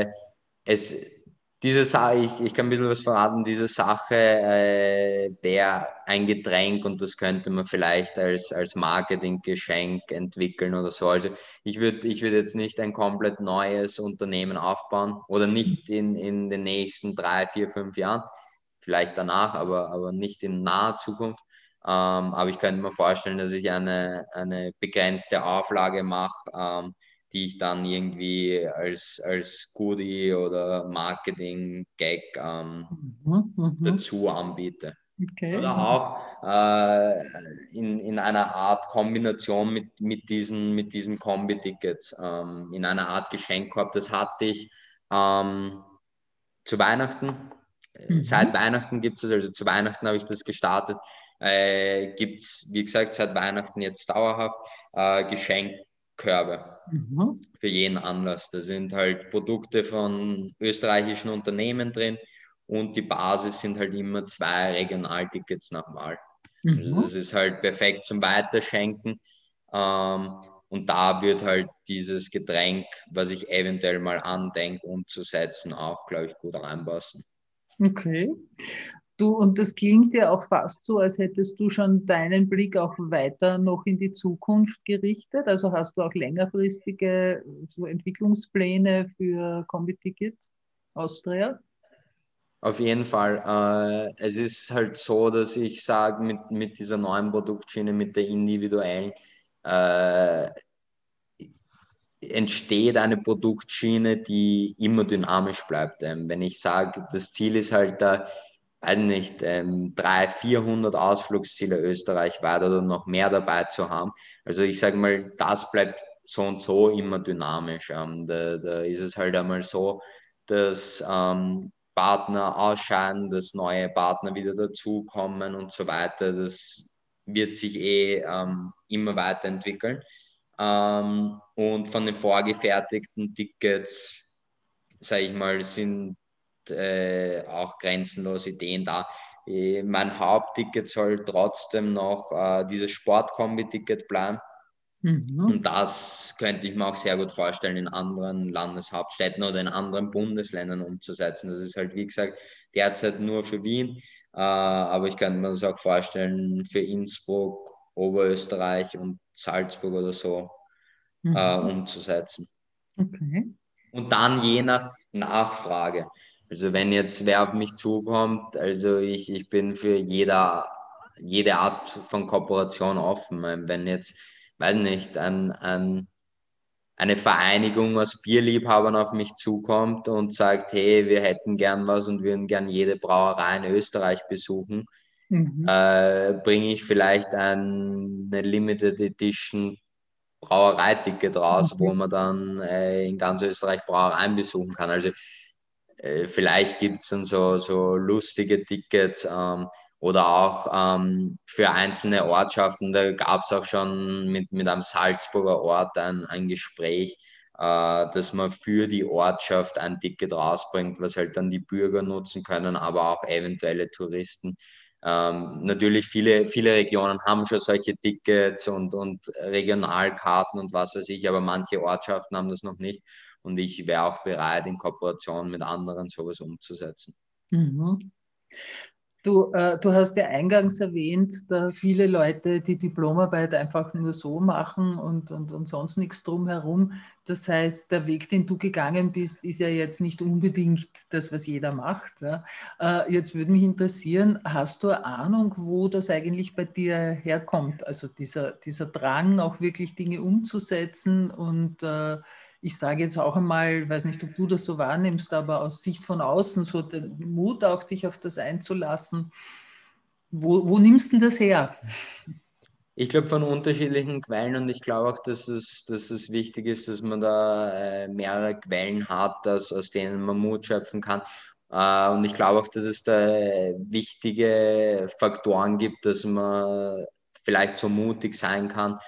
diese Sache, ich kann ein bisschen was verraten, diese Sache wäre ein Getränk und das könnte man vielleicht als Marketinggeschenk entwickeln oder so. Also ich würd jetzt nicht ein komplett neues Unternehmen aufbauen oder nicht in den nächsten 3, 4, 5 Jahren, vielleicht danach, aber nicht in naher Zukunft. Aber ich könnte mir vorstellen, dass ich eine begrenzte Auflage mache, die ich dann irgendwie als Goodie oder Marketing-Gag dazu anbiete.
Okay.
Oder auch in einer Art Kombination mit diesen Kombi-Tickets, in einer Art Geschenkkorb. Das hatte ich zu Weihnachten. Seit Weihnachten gibt es, also zu Weihnachten habe ich das gestartet. Gibt es, wie gesagt, seit Weihnachten jetzt dauerhaft Geschenkkörbe für jeden Anlass. Da sind halt Produkte von österreichischen Unternehmen drin und die Basis sind halt immer 2 Regionaltickets nach Wahl. Also das ist halt perfekt zum Weiterschenken. Und da wird halt dieses Getränk, was ich eventuell mal andenke umzusetzen, auch, glaube ich, gut reinpassen.
Okay. Du, und das klingt ja auch fast so, als hättest du schon deinen Blick auch weiter noch in die Zukunft gerichtet. Also hast du auch längerfristige so Entwicklungspläne für Combi-Ticket Austria?
Auf jeden Fall. Es ist halt so, dass ich sage, mit dieser neuen Produktschiene, mit der individuellen, äh, entsteht eine Produktschiene, die immer dynamisch bleibt. Wenn ich sage, das Ziel ist halt da, weiß nicht, 300, 400 Ausflugsziele österreichweit oder noch mehr dabei zu haben. Also ich sage mal, das bleibt so und so immer dynamisch. Da ist es halt einmal so, dass Partner ausscheiden, dass neue Partner wieder dazukommen und so weiter. Das wird sich immer weiterentwickeln. Und von den vorgefertigten Tickets, sage ich mal, sind auch grenzenlose Ideen da. Mein Hauptticket soll trotzdem noch dieses Sportkombi-Ticket bleiben.
Mhm.
Und das könnte ich mir auch sehr gut vorstellen, in anderen Landeshauptstädten oder in anderen Bundesländern umzusetzen. Das ist halt, wie gesagt, derzeit nur für Wien, aber ich könnte mir das auch vorstellen für Innsbruck, Oberösterreich und Salzburg oder so
Mhm.
umzusetzen.
Okay.
Und dann je nach Nachfrage. Also wenn jetzt wer auf mich zukommt, also ich bin für jede Art von Kooperation offen. Wenn jetzt, weiß nicht, eine Vereinigung aus Bierliebhabern auf mich zukommt und sagt, hey, wir hätten gern was und würden gern jede Brauerei in Österreich besuchen,
Mhm.
bringe ich vielleicht eine Limited Edition Brauereiticket raus, wo
Mhm.
man dann in ganz Österreich Brauereien besuchen kann. Also vielleicht gibt es dann so lustige Tickets oder auch für einzelne Ortschaften. Da gab es auch schon mit einem Salzburger Ort ein Gespräch, dass man für die Ortschaft ein Ticket rausbringt, was halt dann die Bürger nutzen können, aber auch eventuelle Touristen. Natürlich viele Regionen haben schon solche Tickets und Regionalkarten und was weiß ich, aber manche Ortschaften haben das noch nicht. Und ich wäre auch bereit, in Kooperation mit anderen sowas umzusetzen.
Mhm. Du hast ja eingangs erwähnt, da viele Leute die Diplomarbeit einfach nur so machen und sonst nichts drumherum. Das heißt, der Weg, den du gegangen bist, ist ja jetzt nicht unbedingt das, was jeder macht. Ja. Jetzt würde mich interessieren, hast du eine Ahnung, wo das eigentlich bei dir herkommt? Also dieser Drang, auch wirklich Dinge umzusetzen und ich sage jetzt auch einmal, weiß nicht, ob du das so wahrnimmst, aber aus Sicht von außen, so den Mut auch, dich auf das einzulassen. Wo nimmst du denn das her?
Ich glaube von unterschiedlichen Quellen und ich glaube auch, dass es wichtig ist, dass man da mehrere Quellen hat, aus denen man Mut schöpfen kann. Und ich glaube auch, dass es da wichtige Faktoren gibt, dass man vielleicht so mutig sein kann,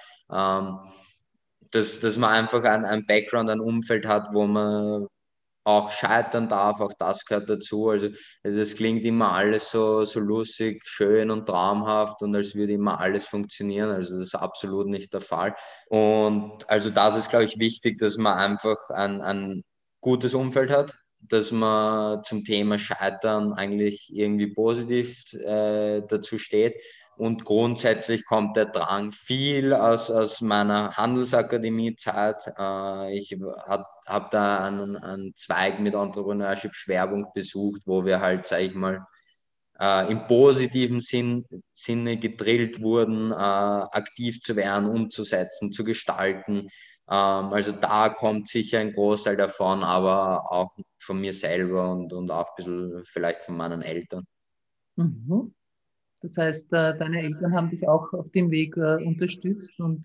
dass man einfach ein Background, ein Umfeld hat, wo man auch scheitern darf, auch das gehört dazu. Also das klingt immer alles so lustig, schön und traumhaft und als würde immer alles funktionieren. Also das ist absolut nicht der Fall. Und also das ist, glaube ich, wichtig, dass man einfach ein gutes Umfeld hat, dass man zum Thema Scheitern eigentlich irgendwie positiv dazu steht. Und grundsätzlich kommt der Drang viel aus meiner Handelsakademie-Zeit. Ich hab da einen Zweig mit Entrepreneurship-Schwerpunkt besucht, wo wir halt, sage ich mal, im positiven Sinne gedrillt wurden, aktiv zu werden, umzusetzen, zu gestalten. Also da kommt sicher ein Großteil davon, aber auch von mir selber und auch ein bisschen vielleicht von meinen Eltern.
Mhm. Das heißt, deine Eltern haben dich auch auf dem Weg unterstützt und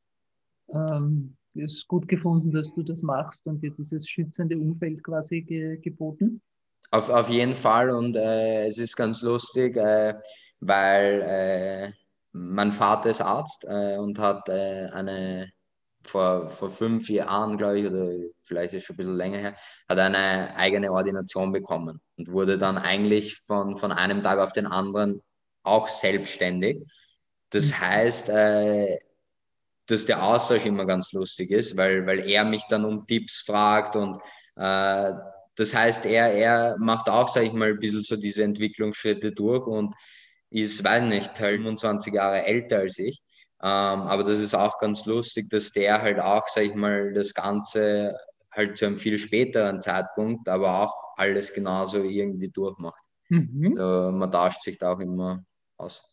es gut gefunden, dass du das machst und dir dieses schützende Umfeld quasi geboten.
Auf jeden Fall und es ist ganz lustig, weil mein Vater ist Arzt und hat vor 5 Jahren, glaube ich, oder vielleicht ist schon ein bisschen länger her, hat eine eigene Ordination bekommen und wurde dann eigentlich von einem Tag auf den anderen auch selbstständig. Das
Mhm.
heißt, dass der Austausch immer ganz lustig ist, weil er mich dann um Tipps fragt und äh, das heißt, er macht auch, sage ich mal, ein bisschen so diese Entwicklungsschritte durch und ist, weiß nicht, halt 25 Jahre älter als ich. Aber das ist auch ganz lustig, dass der halt auch, sag ich mal, das Ganze halt zu einem viel späteren Zeitpunkt, aber auch alles genauso irgendwie durchmacht. Man tauscht sich da auch immer aus.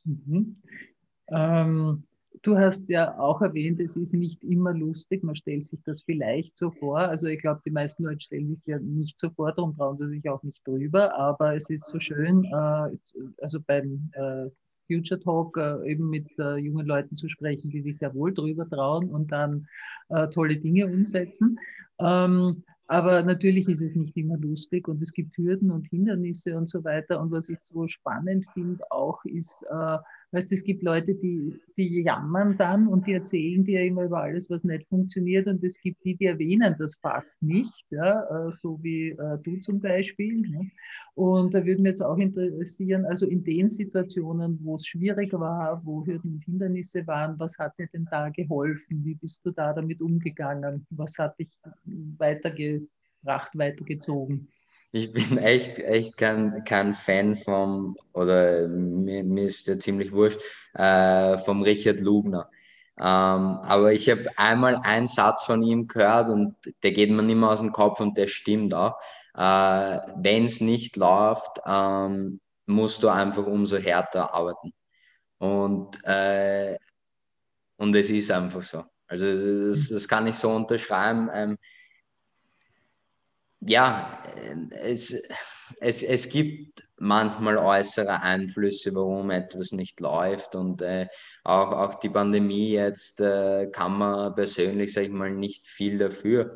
Du hast ja auch erwähnt, es ist nicht immer lustig, man stellt sich das vielleicht so vor. Also ich glaube, die meisten Leute stellen sich ja nicht so vor, darum trauen sie sich auch nicht drüber. Aber es ist so schön, also beim Future Talk eben mit jungen Leuten zu sprechen, die sich sehr wohl drüber trauen und dann tolle Dinge umsetzen. Aber natürlich ist es nicht immer lustig und es gibt Hürden und Hindernisse und so weiter. Und was ich so spannend finde auch ist, weißt, es gibt Leute, die jammern dann und die erzählen dir immer über alles, was nicht funktioniert. Und es gibt die erwähnen das fast nicht, ja, so wie du zum Beispiel. Ne? Und da würde mich jetzt auch interessieren, also in den Situationen, wo es schwierig war, wo Hürden und Hindernisse waren, was hat dir denn da geholfen? Wie bist du da damit umgegangen? Was hat dich weitergebracht, weitergezogen?
Ich bin echt kein Fan oder mir ist der ziemlich wurscht, vom Richard Lugner. Aber ich habe einmal einen Satz von ihm gehört und der geht mir nicht mehr aus dem Kopf und der stimmt auch. Wenn es nicht läuft, musst du einfach umso härter arbeiten. Und es ist einfach so. Also das kann ich so unterschreiben. Ja, es gibt manchmal äußere Einflüsse, warum etwas nicht läuft und auch die Pandemie jetzt kann man persönlich, sage ich mal, nicht viel dafür.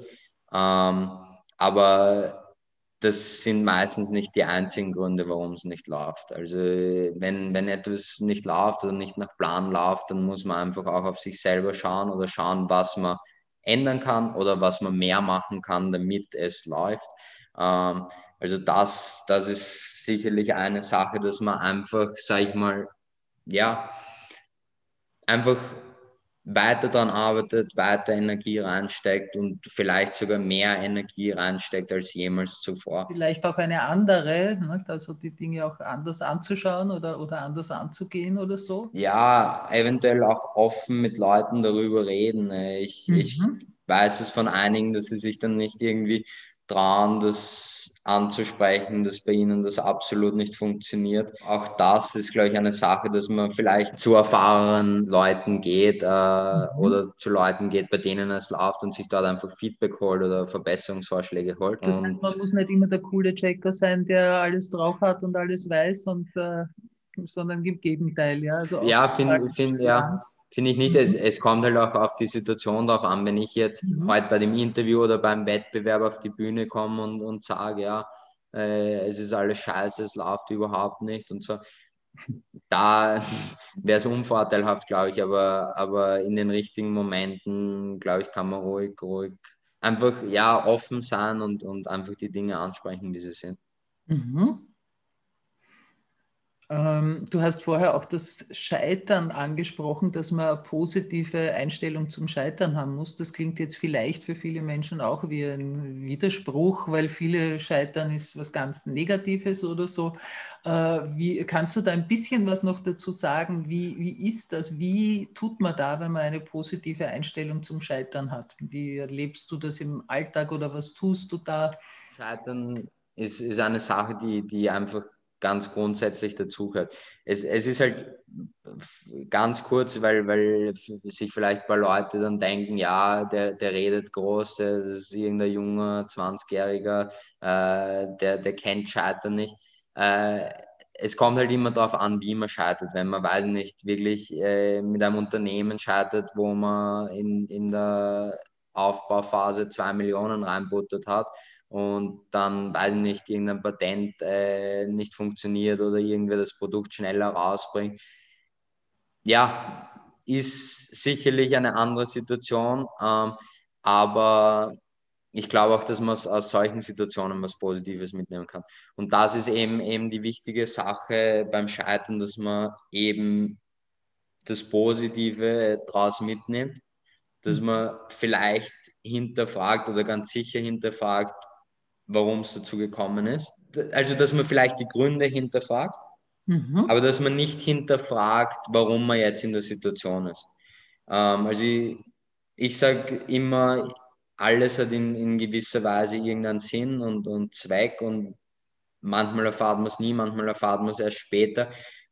Aber das sind meistens nicht die einzigen Gründe, warum es nicht läuft. Also wenn etwas nicht läuft oder nicht nach Plan läuft, dann muss man einfach auch auf sich selber schauen oder schauen, was man ändern kann oder was man mehr machen kann, damit es läuft. Also das ist sicherlich eine Sache, dass man einfach, sag ich mal, ja, einfach weiter daran arbeitet, weiter Energie reinsteckt und vielleicht sogar mehr Energie reinsteckt als jemals zuvor.
Vielleicht auch eine andere, ne? Also die Dinge auch anders anzuschauen oder anders anzugehen oder so.
Ja, eventuell auch offen mit Leuten darüber reden. Ich weiß es von einigen, dass sie sich dann nicht irgendwie trauen, das anzusprechen, dass bei ihnen das absolut nicht funktioniert. Auch das ist, glaube ich, eine Sache, dass man vielleicht zu erfahrenen Leuten geht oder zu Leuten geht, bei denen es läuft und sich dort einfach Feedback holt oder Verbesserungsvorschläge holt.
Das heißt, man muss nicht immer der coole Checker sein, der alles drauf hat und alles weiß, sondern im Gegenteil. Ja, also
ja, finde ich nicht. Es kommt halt auch auf die Situation drauf an. Wenn ich jetzt heute bei dem Interview oder beim Wettbewerb auf die Bühne komme und sage, ja, es ist alles scheiße, es läuft überhaupt nicht und so, da wäre es unvorteilhaft, glaube ich. Aber in den richtigen Momenten, glaube ich, kann man ruhig einfach ja, offen sein und einfach die Dinge ansprechen, wie sie sind.
Du hast vorher auch das Scheitern angesprochen, dass man eine positive Einstellung zum Scheitern haben muss. Das klingt jetzt vielleicht für viele Menschen auch wie ein Widerspruch, weil viele Scheitern ist was ganz Negatives oder so. Kannst du da ein bisschen was noch dazu sagen? Wie ist das? Wie tut man da, wenn man eine positive Einstellung zum Scheitern hat? Wie erlebst du das im Alltag oder was tust du da?
Scheitern ist eine Sache, die einfach ganz grundsätzlich dazugehört. Es ist halt ganz kurz, weil sich vielleicht ein paar Leute dann denken, ja, der redet groß, das ist irgendein junger 20-Jähriger, der kennt Scheitern nicht. Es kommt halt immer darauf an, wie man scheitert. Wenn man, weiß nicht, wirklich mit einem Unternehmen scheitert, wo man in der Aufbauphase 2 Millionen reinbuttert hat, und dann, weiß ich nicht, irgendein Patent nicht funktioniert oder irgendwer das Produkt schneller rausbringt. Ja, ist sicherlich eine andere Situation, aber ich glaube auch, dass man aus solchen Situationen was Positives mitnehmen kann. Und das ist eben die wichtige Sache beim Scheitern, dass man eben das Positive daraus mitnimmt, dass man vielleicht hinterfragt oder ganz sicher hinterfragt, warum es dazu gekommen ist. Also, dass man vielleicht die Gründe hinterfragt,
Mhm.
aber dass man nicht hinterfragt, warum man jetzt in der Situation ist. Also ich sage immer, alles hat in gewisser Weise irgendeinen Sinn und Zweck und manchmal erfahrt man es nie, manchmal erfahrt man es erst später.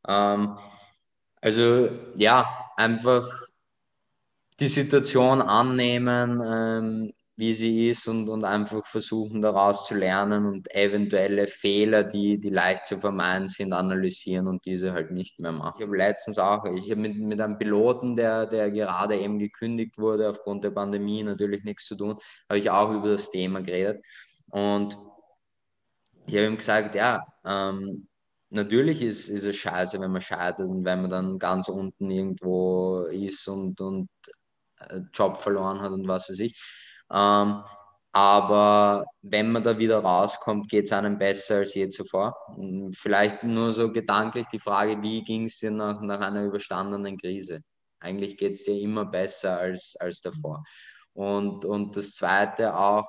Also ja, einfach die Situation annehmen, wie sie ist und einfach versuchen daraus zu lernen und eventuelle Fehler, die leicht zu vermeiden sind, analysieren und diese halt nicht mehr machen. Ich habe letztens auch, ich habe mit einem Piloten, der gerade eben gekündigt wurde, aufgrund der Pandemie natürlich nichts zu tun, habe ich auch über das Thema geredet und ich habe ihm gesagt, ja, natürlich ist es scheiße, wenn man scheitert und wenn man dann ganz unten irgendwo ist und Job verloren hat und was weiß ich. Aber wenn man da wieder rauskommt, geht es einem besser als je zuvor. Vielleicht nur so gedanklich die Frage, wie ging es dir nach einer überstandenen Krise? Eigentlich geht es dir immer besser als davor. Und das Zweite auch,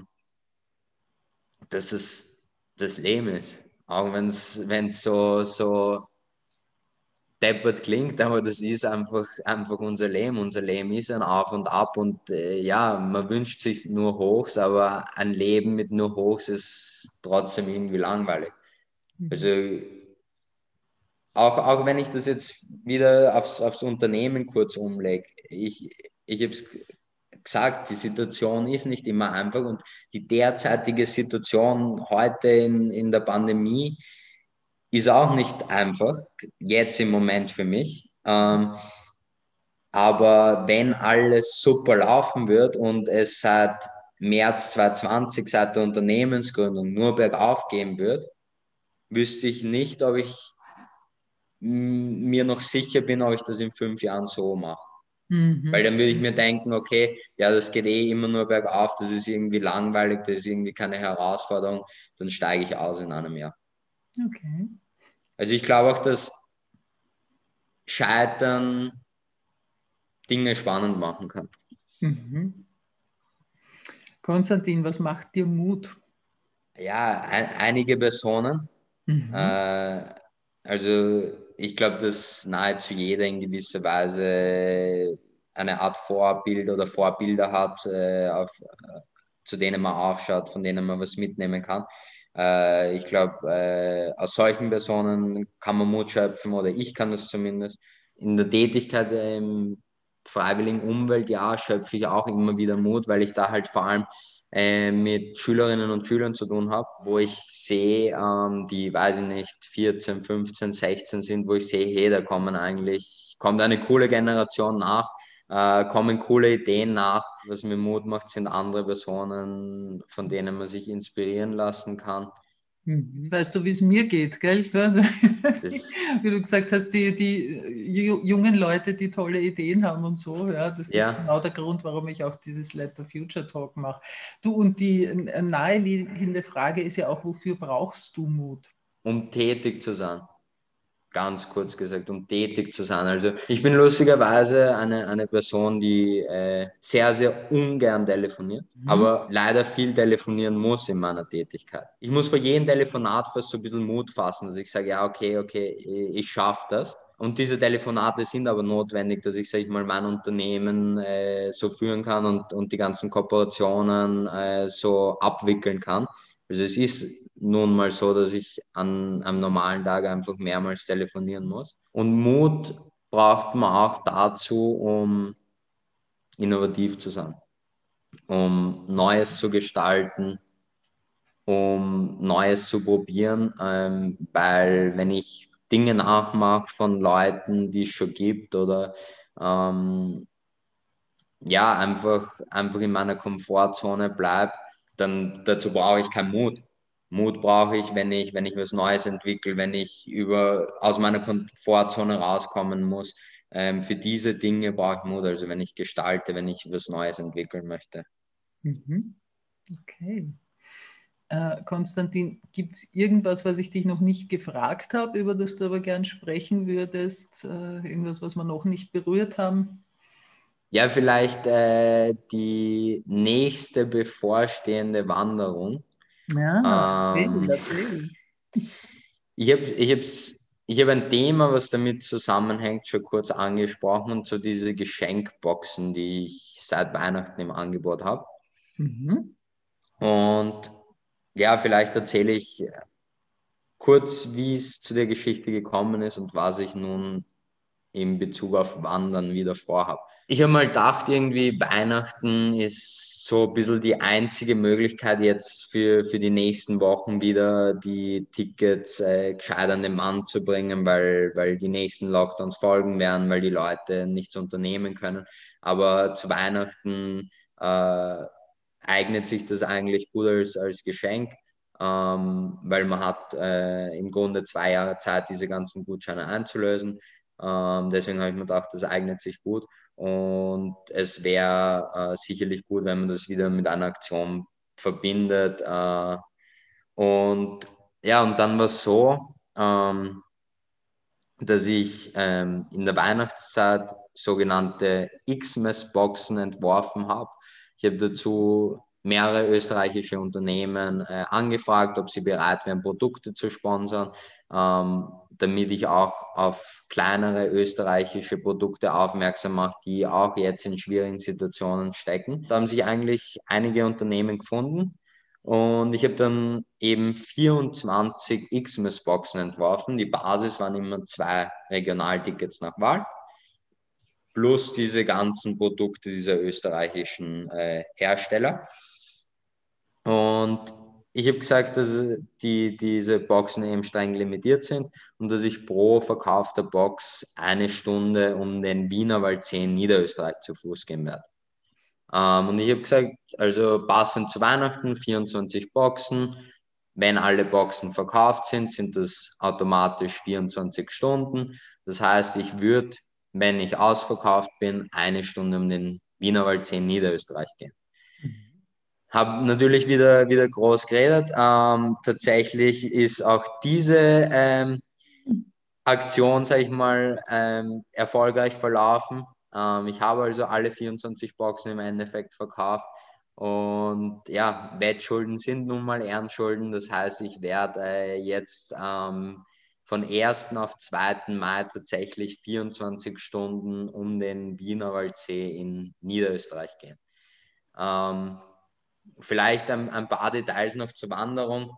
dass es das Leben ist. Auch wenn es so deppert klingt, aber das ist einfach unser Leben. Unser Leben ist ein Auf und Ab und ja, man wünscht sich nur Hochs, aber ein Leben mit nur Hochs ist trotzdem irgendwie langweilig. Also auch wenn ich das jetzt wieder aufs Unternehmen kurz umlege, ich habe es gesagt, die Situation ist nicht immer einfach und die derzeitige Situation heute in der Pandemie ist auch nicht einfach, jetzt im Moment für mich. Aber wenn alles super laufen wird und es seit März 2020, seit der Unternehmensgründung nur bergauf gehen wird, wüsste ich nicht, ob ich mir noch sicher bin, ob ich das in 5 Jahren so mache. Weil
Mhm.
dann würde ich mir denken, okay, ja, das geht eh immer nur bergauf, das ist irgendwie langweilig, das ist irgendwie keine Herausforderung, dann steige ich aus in einem Jahr.
Okay.
Also ich glaube auch, dass Scheitern Dinge spannend machen kann.
Mhm. Konstantin, was macht dir Mut?
Ja, einige Personen.
Mhm.
Äh, also ich glaube, dass nahezu jeder in gewisser Weise eine Art Vorbild oder Vorbilder hat, zu denen man aufschaut, von denen man was mitnehmen kann. Ich glaube, aus solchen Personen kann man Mut schöpfen oder ich kann das zumindest. In der Tätigkeit im freiwilligen Umweltjahr schöpfe ich auch immer wieder Mut, weil ich da halt vor allem mit Schülerinnen und Schülern zu tun habe, wo ich sehe, die, weiß ich nicht, 14, 15, 16 sind, wo ich sehe, hey, da kommt eine coole Generation nach, kommen coole Ideen nach. Was mir Mut macht, sind andere Personen, von denen man sich inspirieren lassen kann.
Weißt du, wie es mir geht, gell?
Das,
Wie du gesagt hast, die jungen Leute, die tolle Ideen haben und so, ja, das ist
ja,
genau der Grund, warum ich auch dieses Let the Future Talk mache. Du, und die naheliegende Frage ist ja auch, wofür brauchst du Mut?
um tätig zu sein. Ganz kurz gesagt, um tätig zu sein. Also ich bin lustigerweise eine Person, die sehr, sehr ungern telefoniert,
Mhm.
aber leider viel telefonieren muss in meiner Tätigkeit. Ich muss vor jedem Telefonat fast so ein bisschen Mut fassen, dass ich sage, ja, okay, ich schaffe das. Und diese Telefonate sind aber notwendig, dass ich, sage ich mal, mein Unternehmen so führen kann und die ganzen Kooperationen so abwickeln kann. Also es ist nun mal so, dass ich an einem normalen Tag einfach mehrmals telefonieren muss. Und Mut braucht man auch dazu, um innovativ zu sein, um Neues zu gestalten, um Neues zu probieren, weil wenn ich Dinge nachmache von Leuten, die es schon gibt oder ähm, ja, einfach in meiner Komfortzone bleibe, dann dazu brauche ich keinen Mut. Mut brauche ich, wenn ich was Neues entwickle, wenn ich aus meiner Komfortzone rauskommen muss. Für diese Dinge brauche ich Mut, also wenn ich gestalte, wenn ich was Neues entwickeln möchte.
Mhm. Okay. Konstantin, gibt es irgendwas, was ich dich noch nicht gefragt habe, über das du aber gern sprechen würdest? Irgendwas, was wir noch nicht berührt haben?
Ja, vielleicht die nächste bevorstehende Wanderung.
Ja,
Ähm,
erzähl.
ich hab ein Thema, was damit zusammenhängt, schon kurz angesprochen, und so diese Geschenkboxen, die ich seit Weihnachten im Angebot habe.
Mhm.
Und ja, vielleicht erzähle ich kurz, wie es zu der Geschichte gekommen ist und was ich nun in Bezug auf Wandern wieder vorhabe. Ich habe mal gedacht, irgendwie Weihnachten ist so ein bisschen die einzige Möglichkeit jetzt für die nächsten Wochen wieder die Tickets gescheit an den Mann zu bringen, weil die nächsten Lockdowns folgen werden, weil die Leute nichts unternehmen können. Aber zu Weihnachten eignet sich das eigentlich gut als Geschenk, weil man hat im Grunde 2 Jahre Zeit, diese ganzen Gutscheine einzulösen. Deswegen habe ich mir gedacht, das eignet sich gut, und es wäre sicherlich gut, wenn man das wieder mit einer Aktion verbindet. Und ja, und dann war es so, dass ich in der Weihnachtszeit sogenannte Xmas-Boxen entworfen habe. Ich habe dazu mehrere österreichische Unternehmen angefragt, ob sie bereit wären, Produkte zu sponsern, damit ich auch auf kleinere österreichische Produkte aufmerksam mache, die auch jetzt in schwierigen Situationen stecken. Da haben sich eigentlich einige Unternehmen gefunden. Und ich habe dann eben 24 Xmas-Boxen entworfen. Die Basis waren immer 2 Regionaltickets nach Wahl, plus diese ganzen Produkte dieser österreichischen Hersteller. Und ich habe gesagt, dass diese Boxen eben streng limitiert sind und dass ich pro verkaufter Box 1 Stunde um den Wienerwald 10 Niederösterreich zu Fuß gehen werde. Und ich habe gesagt, also passend zu Weihnachten 24 Boxen. Wenn alle Boxen verkauft sind, sind das automatisch 24 Stunden. Das heißt, ich würde, wenn ich ausverkauft bin, 1 Stunde um den Wienerwald 10 Niederösterreich gehen. Habe natürlich wieder groß geredet. Tatsächlich ist auch diese Aktion, sage ich mal, erfolgreich verlaufen. Ich habe also alle 24 Boxen im Endeffekt verkauft. Und ja, Wettschulden sind nun mal Ehrenschulden. Das heißt, ich werde jetzt von 1. auf 2. Mai tatsächlich 24 Stunden um den Wienerwaldsee in Niederösterreich gehen. Vielleicht ein paar Details noch zur Wanderung.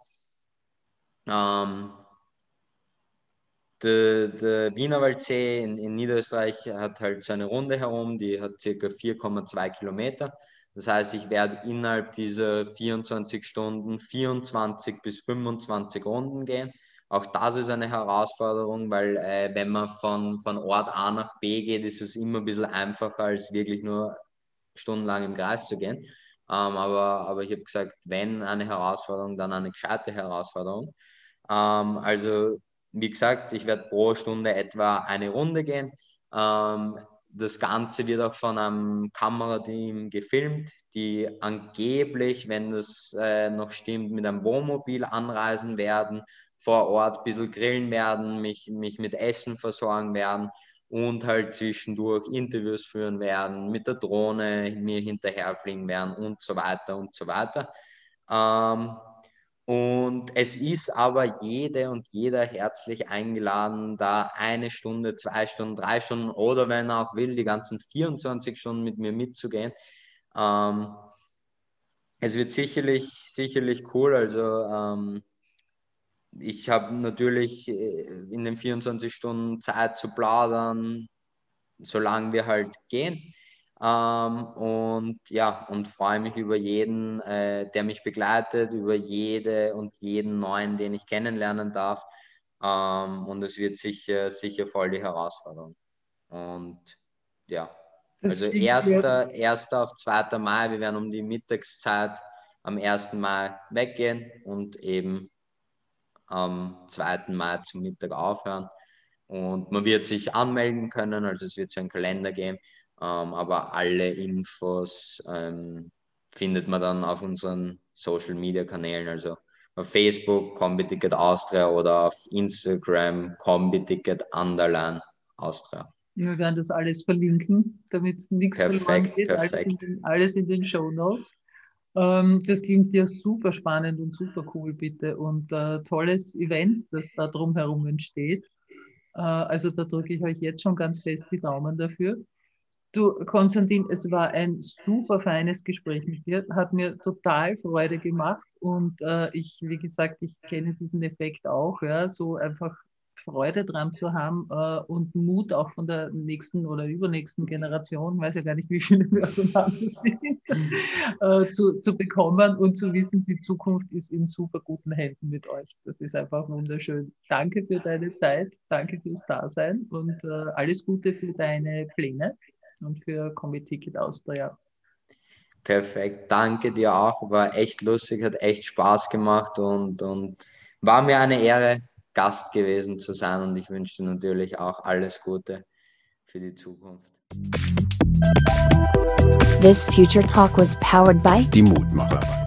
Der Wienerwaldsee in Niederösterreich hat halt so eine Runde herum, die hat ca. 4,2 Kilometer. Das heißt, ich werde innerhalb dieser 24 Stunden 24 bis 25 Runden gehen. Auch das ist eine Herausforderung, weil wenn man von Ort A nach B geht, ist es immer ein bisschen einfacher, als wirklich nur stundenlang im Kreis zu gehen. Aber ich habe gesagt, wenn eine Herausforderung, dann eine gescheite Herausforderung. Also wie gesagt, ich werde pro Stunde etwa eine Runde gehen. Das Ganze wird auch von einem Kamerateam gefilmt, die angeblich, wenn das noch stimmt, mit einem Wohnmobil anreisen werden, vor Ort ein bisschen grillen werden, mich mit Essen versorgen werden und halt zwischendurch Interviews führen werden, mit der Drohne mir hinterherfliegen werden und so weiter und so weiter. Und es ist aber jede und jeder herzlich eingeladen, da 1 Stunde, 2 Stunden, 3 Stunden oder wenn er auch will, die ganzen 24 Stunden mit mir mitzugehen. Es wird sicherlich cool. Also ich habe natürlich in den 24 Stunden Zeit zu plaudern, solange wir halt gehen. Und ja, und freue mich über jeden, der mich begleitet, über jede und jeden neuen, den ich kennenlernen darf. Und es wird sicher voll die Herausforderung. Und ja,
Das
also
klingt sehr,
1. auf 2. Mai, wir werden um die Mittagszeit am 1. Mai weggehen und eben am 2. Mai zum Mittag aufhören. Und man wird sich anmelden können, also es wird so einen Kalender geben, aber alle Infos findet man dann auf unseren Social Media Kanälen, also auf Facebook Combi-Ticket Austria oder auf Instagram Combi-Ticket Austria.
wir werden das alles verlinken, damit nichts verloren
Perfekt,
geht,
perfekt.
alles in den Show Notes. Das klingt ja super spannend und super cool, bitte. Und tolles Event, das da drumherum entsteht. Also da drücke ich euch jetzt schon ganz fest die Daumen dafür. Du, Konstantin, es war ein super feines Gespräch mit dir, hat mir total Freude gemacht und wie gesagt, ich kenne diesen Effekt auch, ja, so einfach Freude dran zu haben und Mut auch von der nächsten oder übernächsten Generation, weiß ja gar nicht, wie viele wir auseinander sind, zu bekommen und zu wissen, die Zukunft ist in super guten Händen mit euch. Das ist einfach wunderschön. Danke für deine Zeit, danke fürs Dasein und alles Gute für deine Pläne und für Comedy-Ticket Austria.
Perfekt, danke dir auch. War echt lustig, hat echt Spaß gemacht und war mir eine Ehre, Gast gewesen zu sein. Und ich wünsche dir natürlich auch alles Gute für die Zukunft.
This Future Talk was powered by
Die Mutmacher.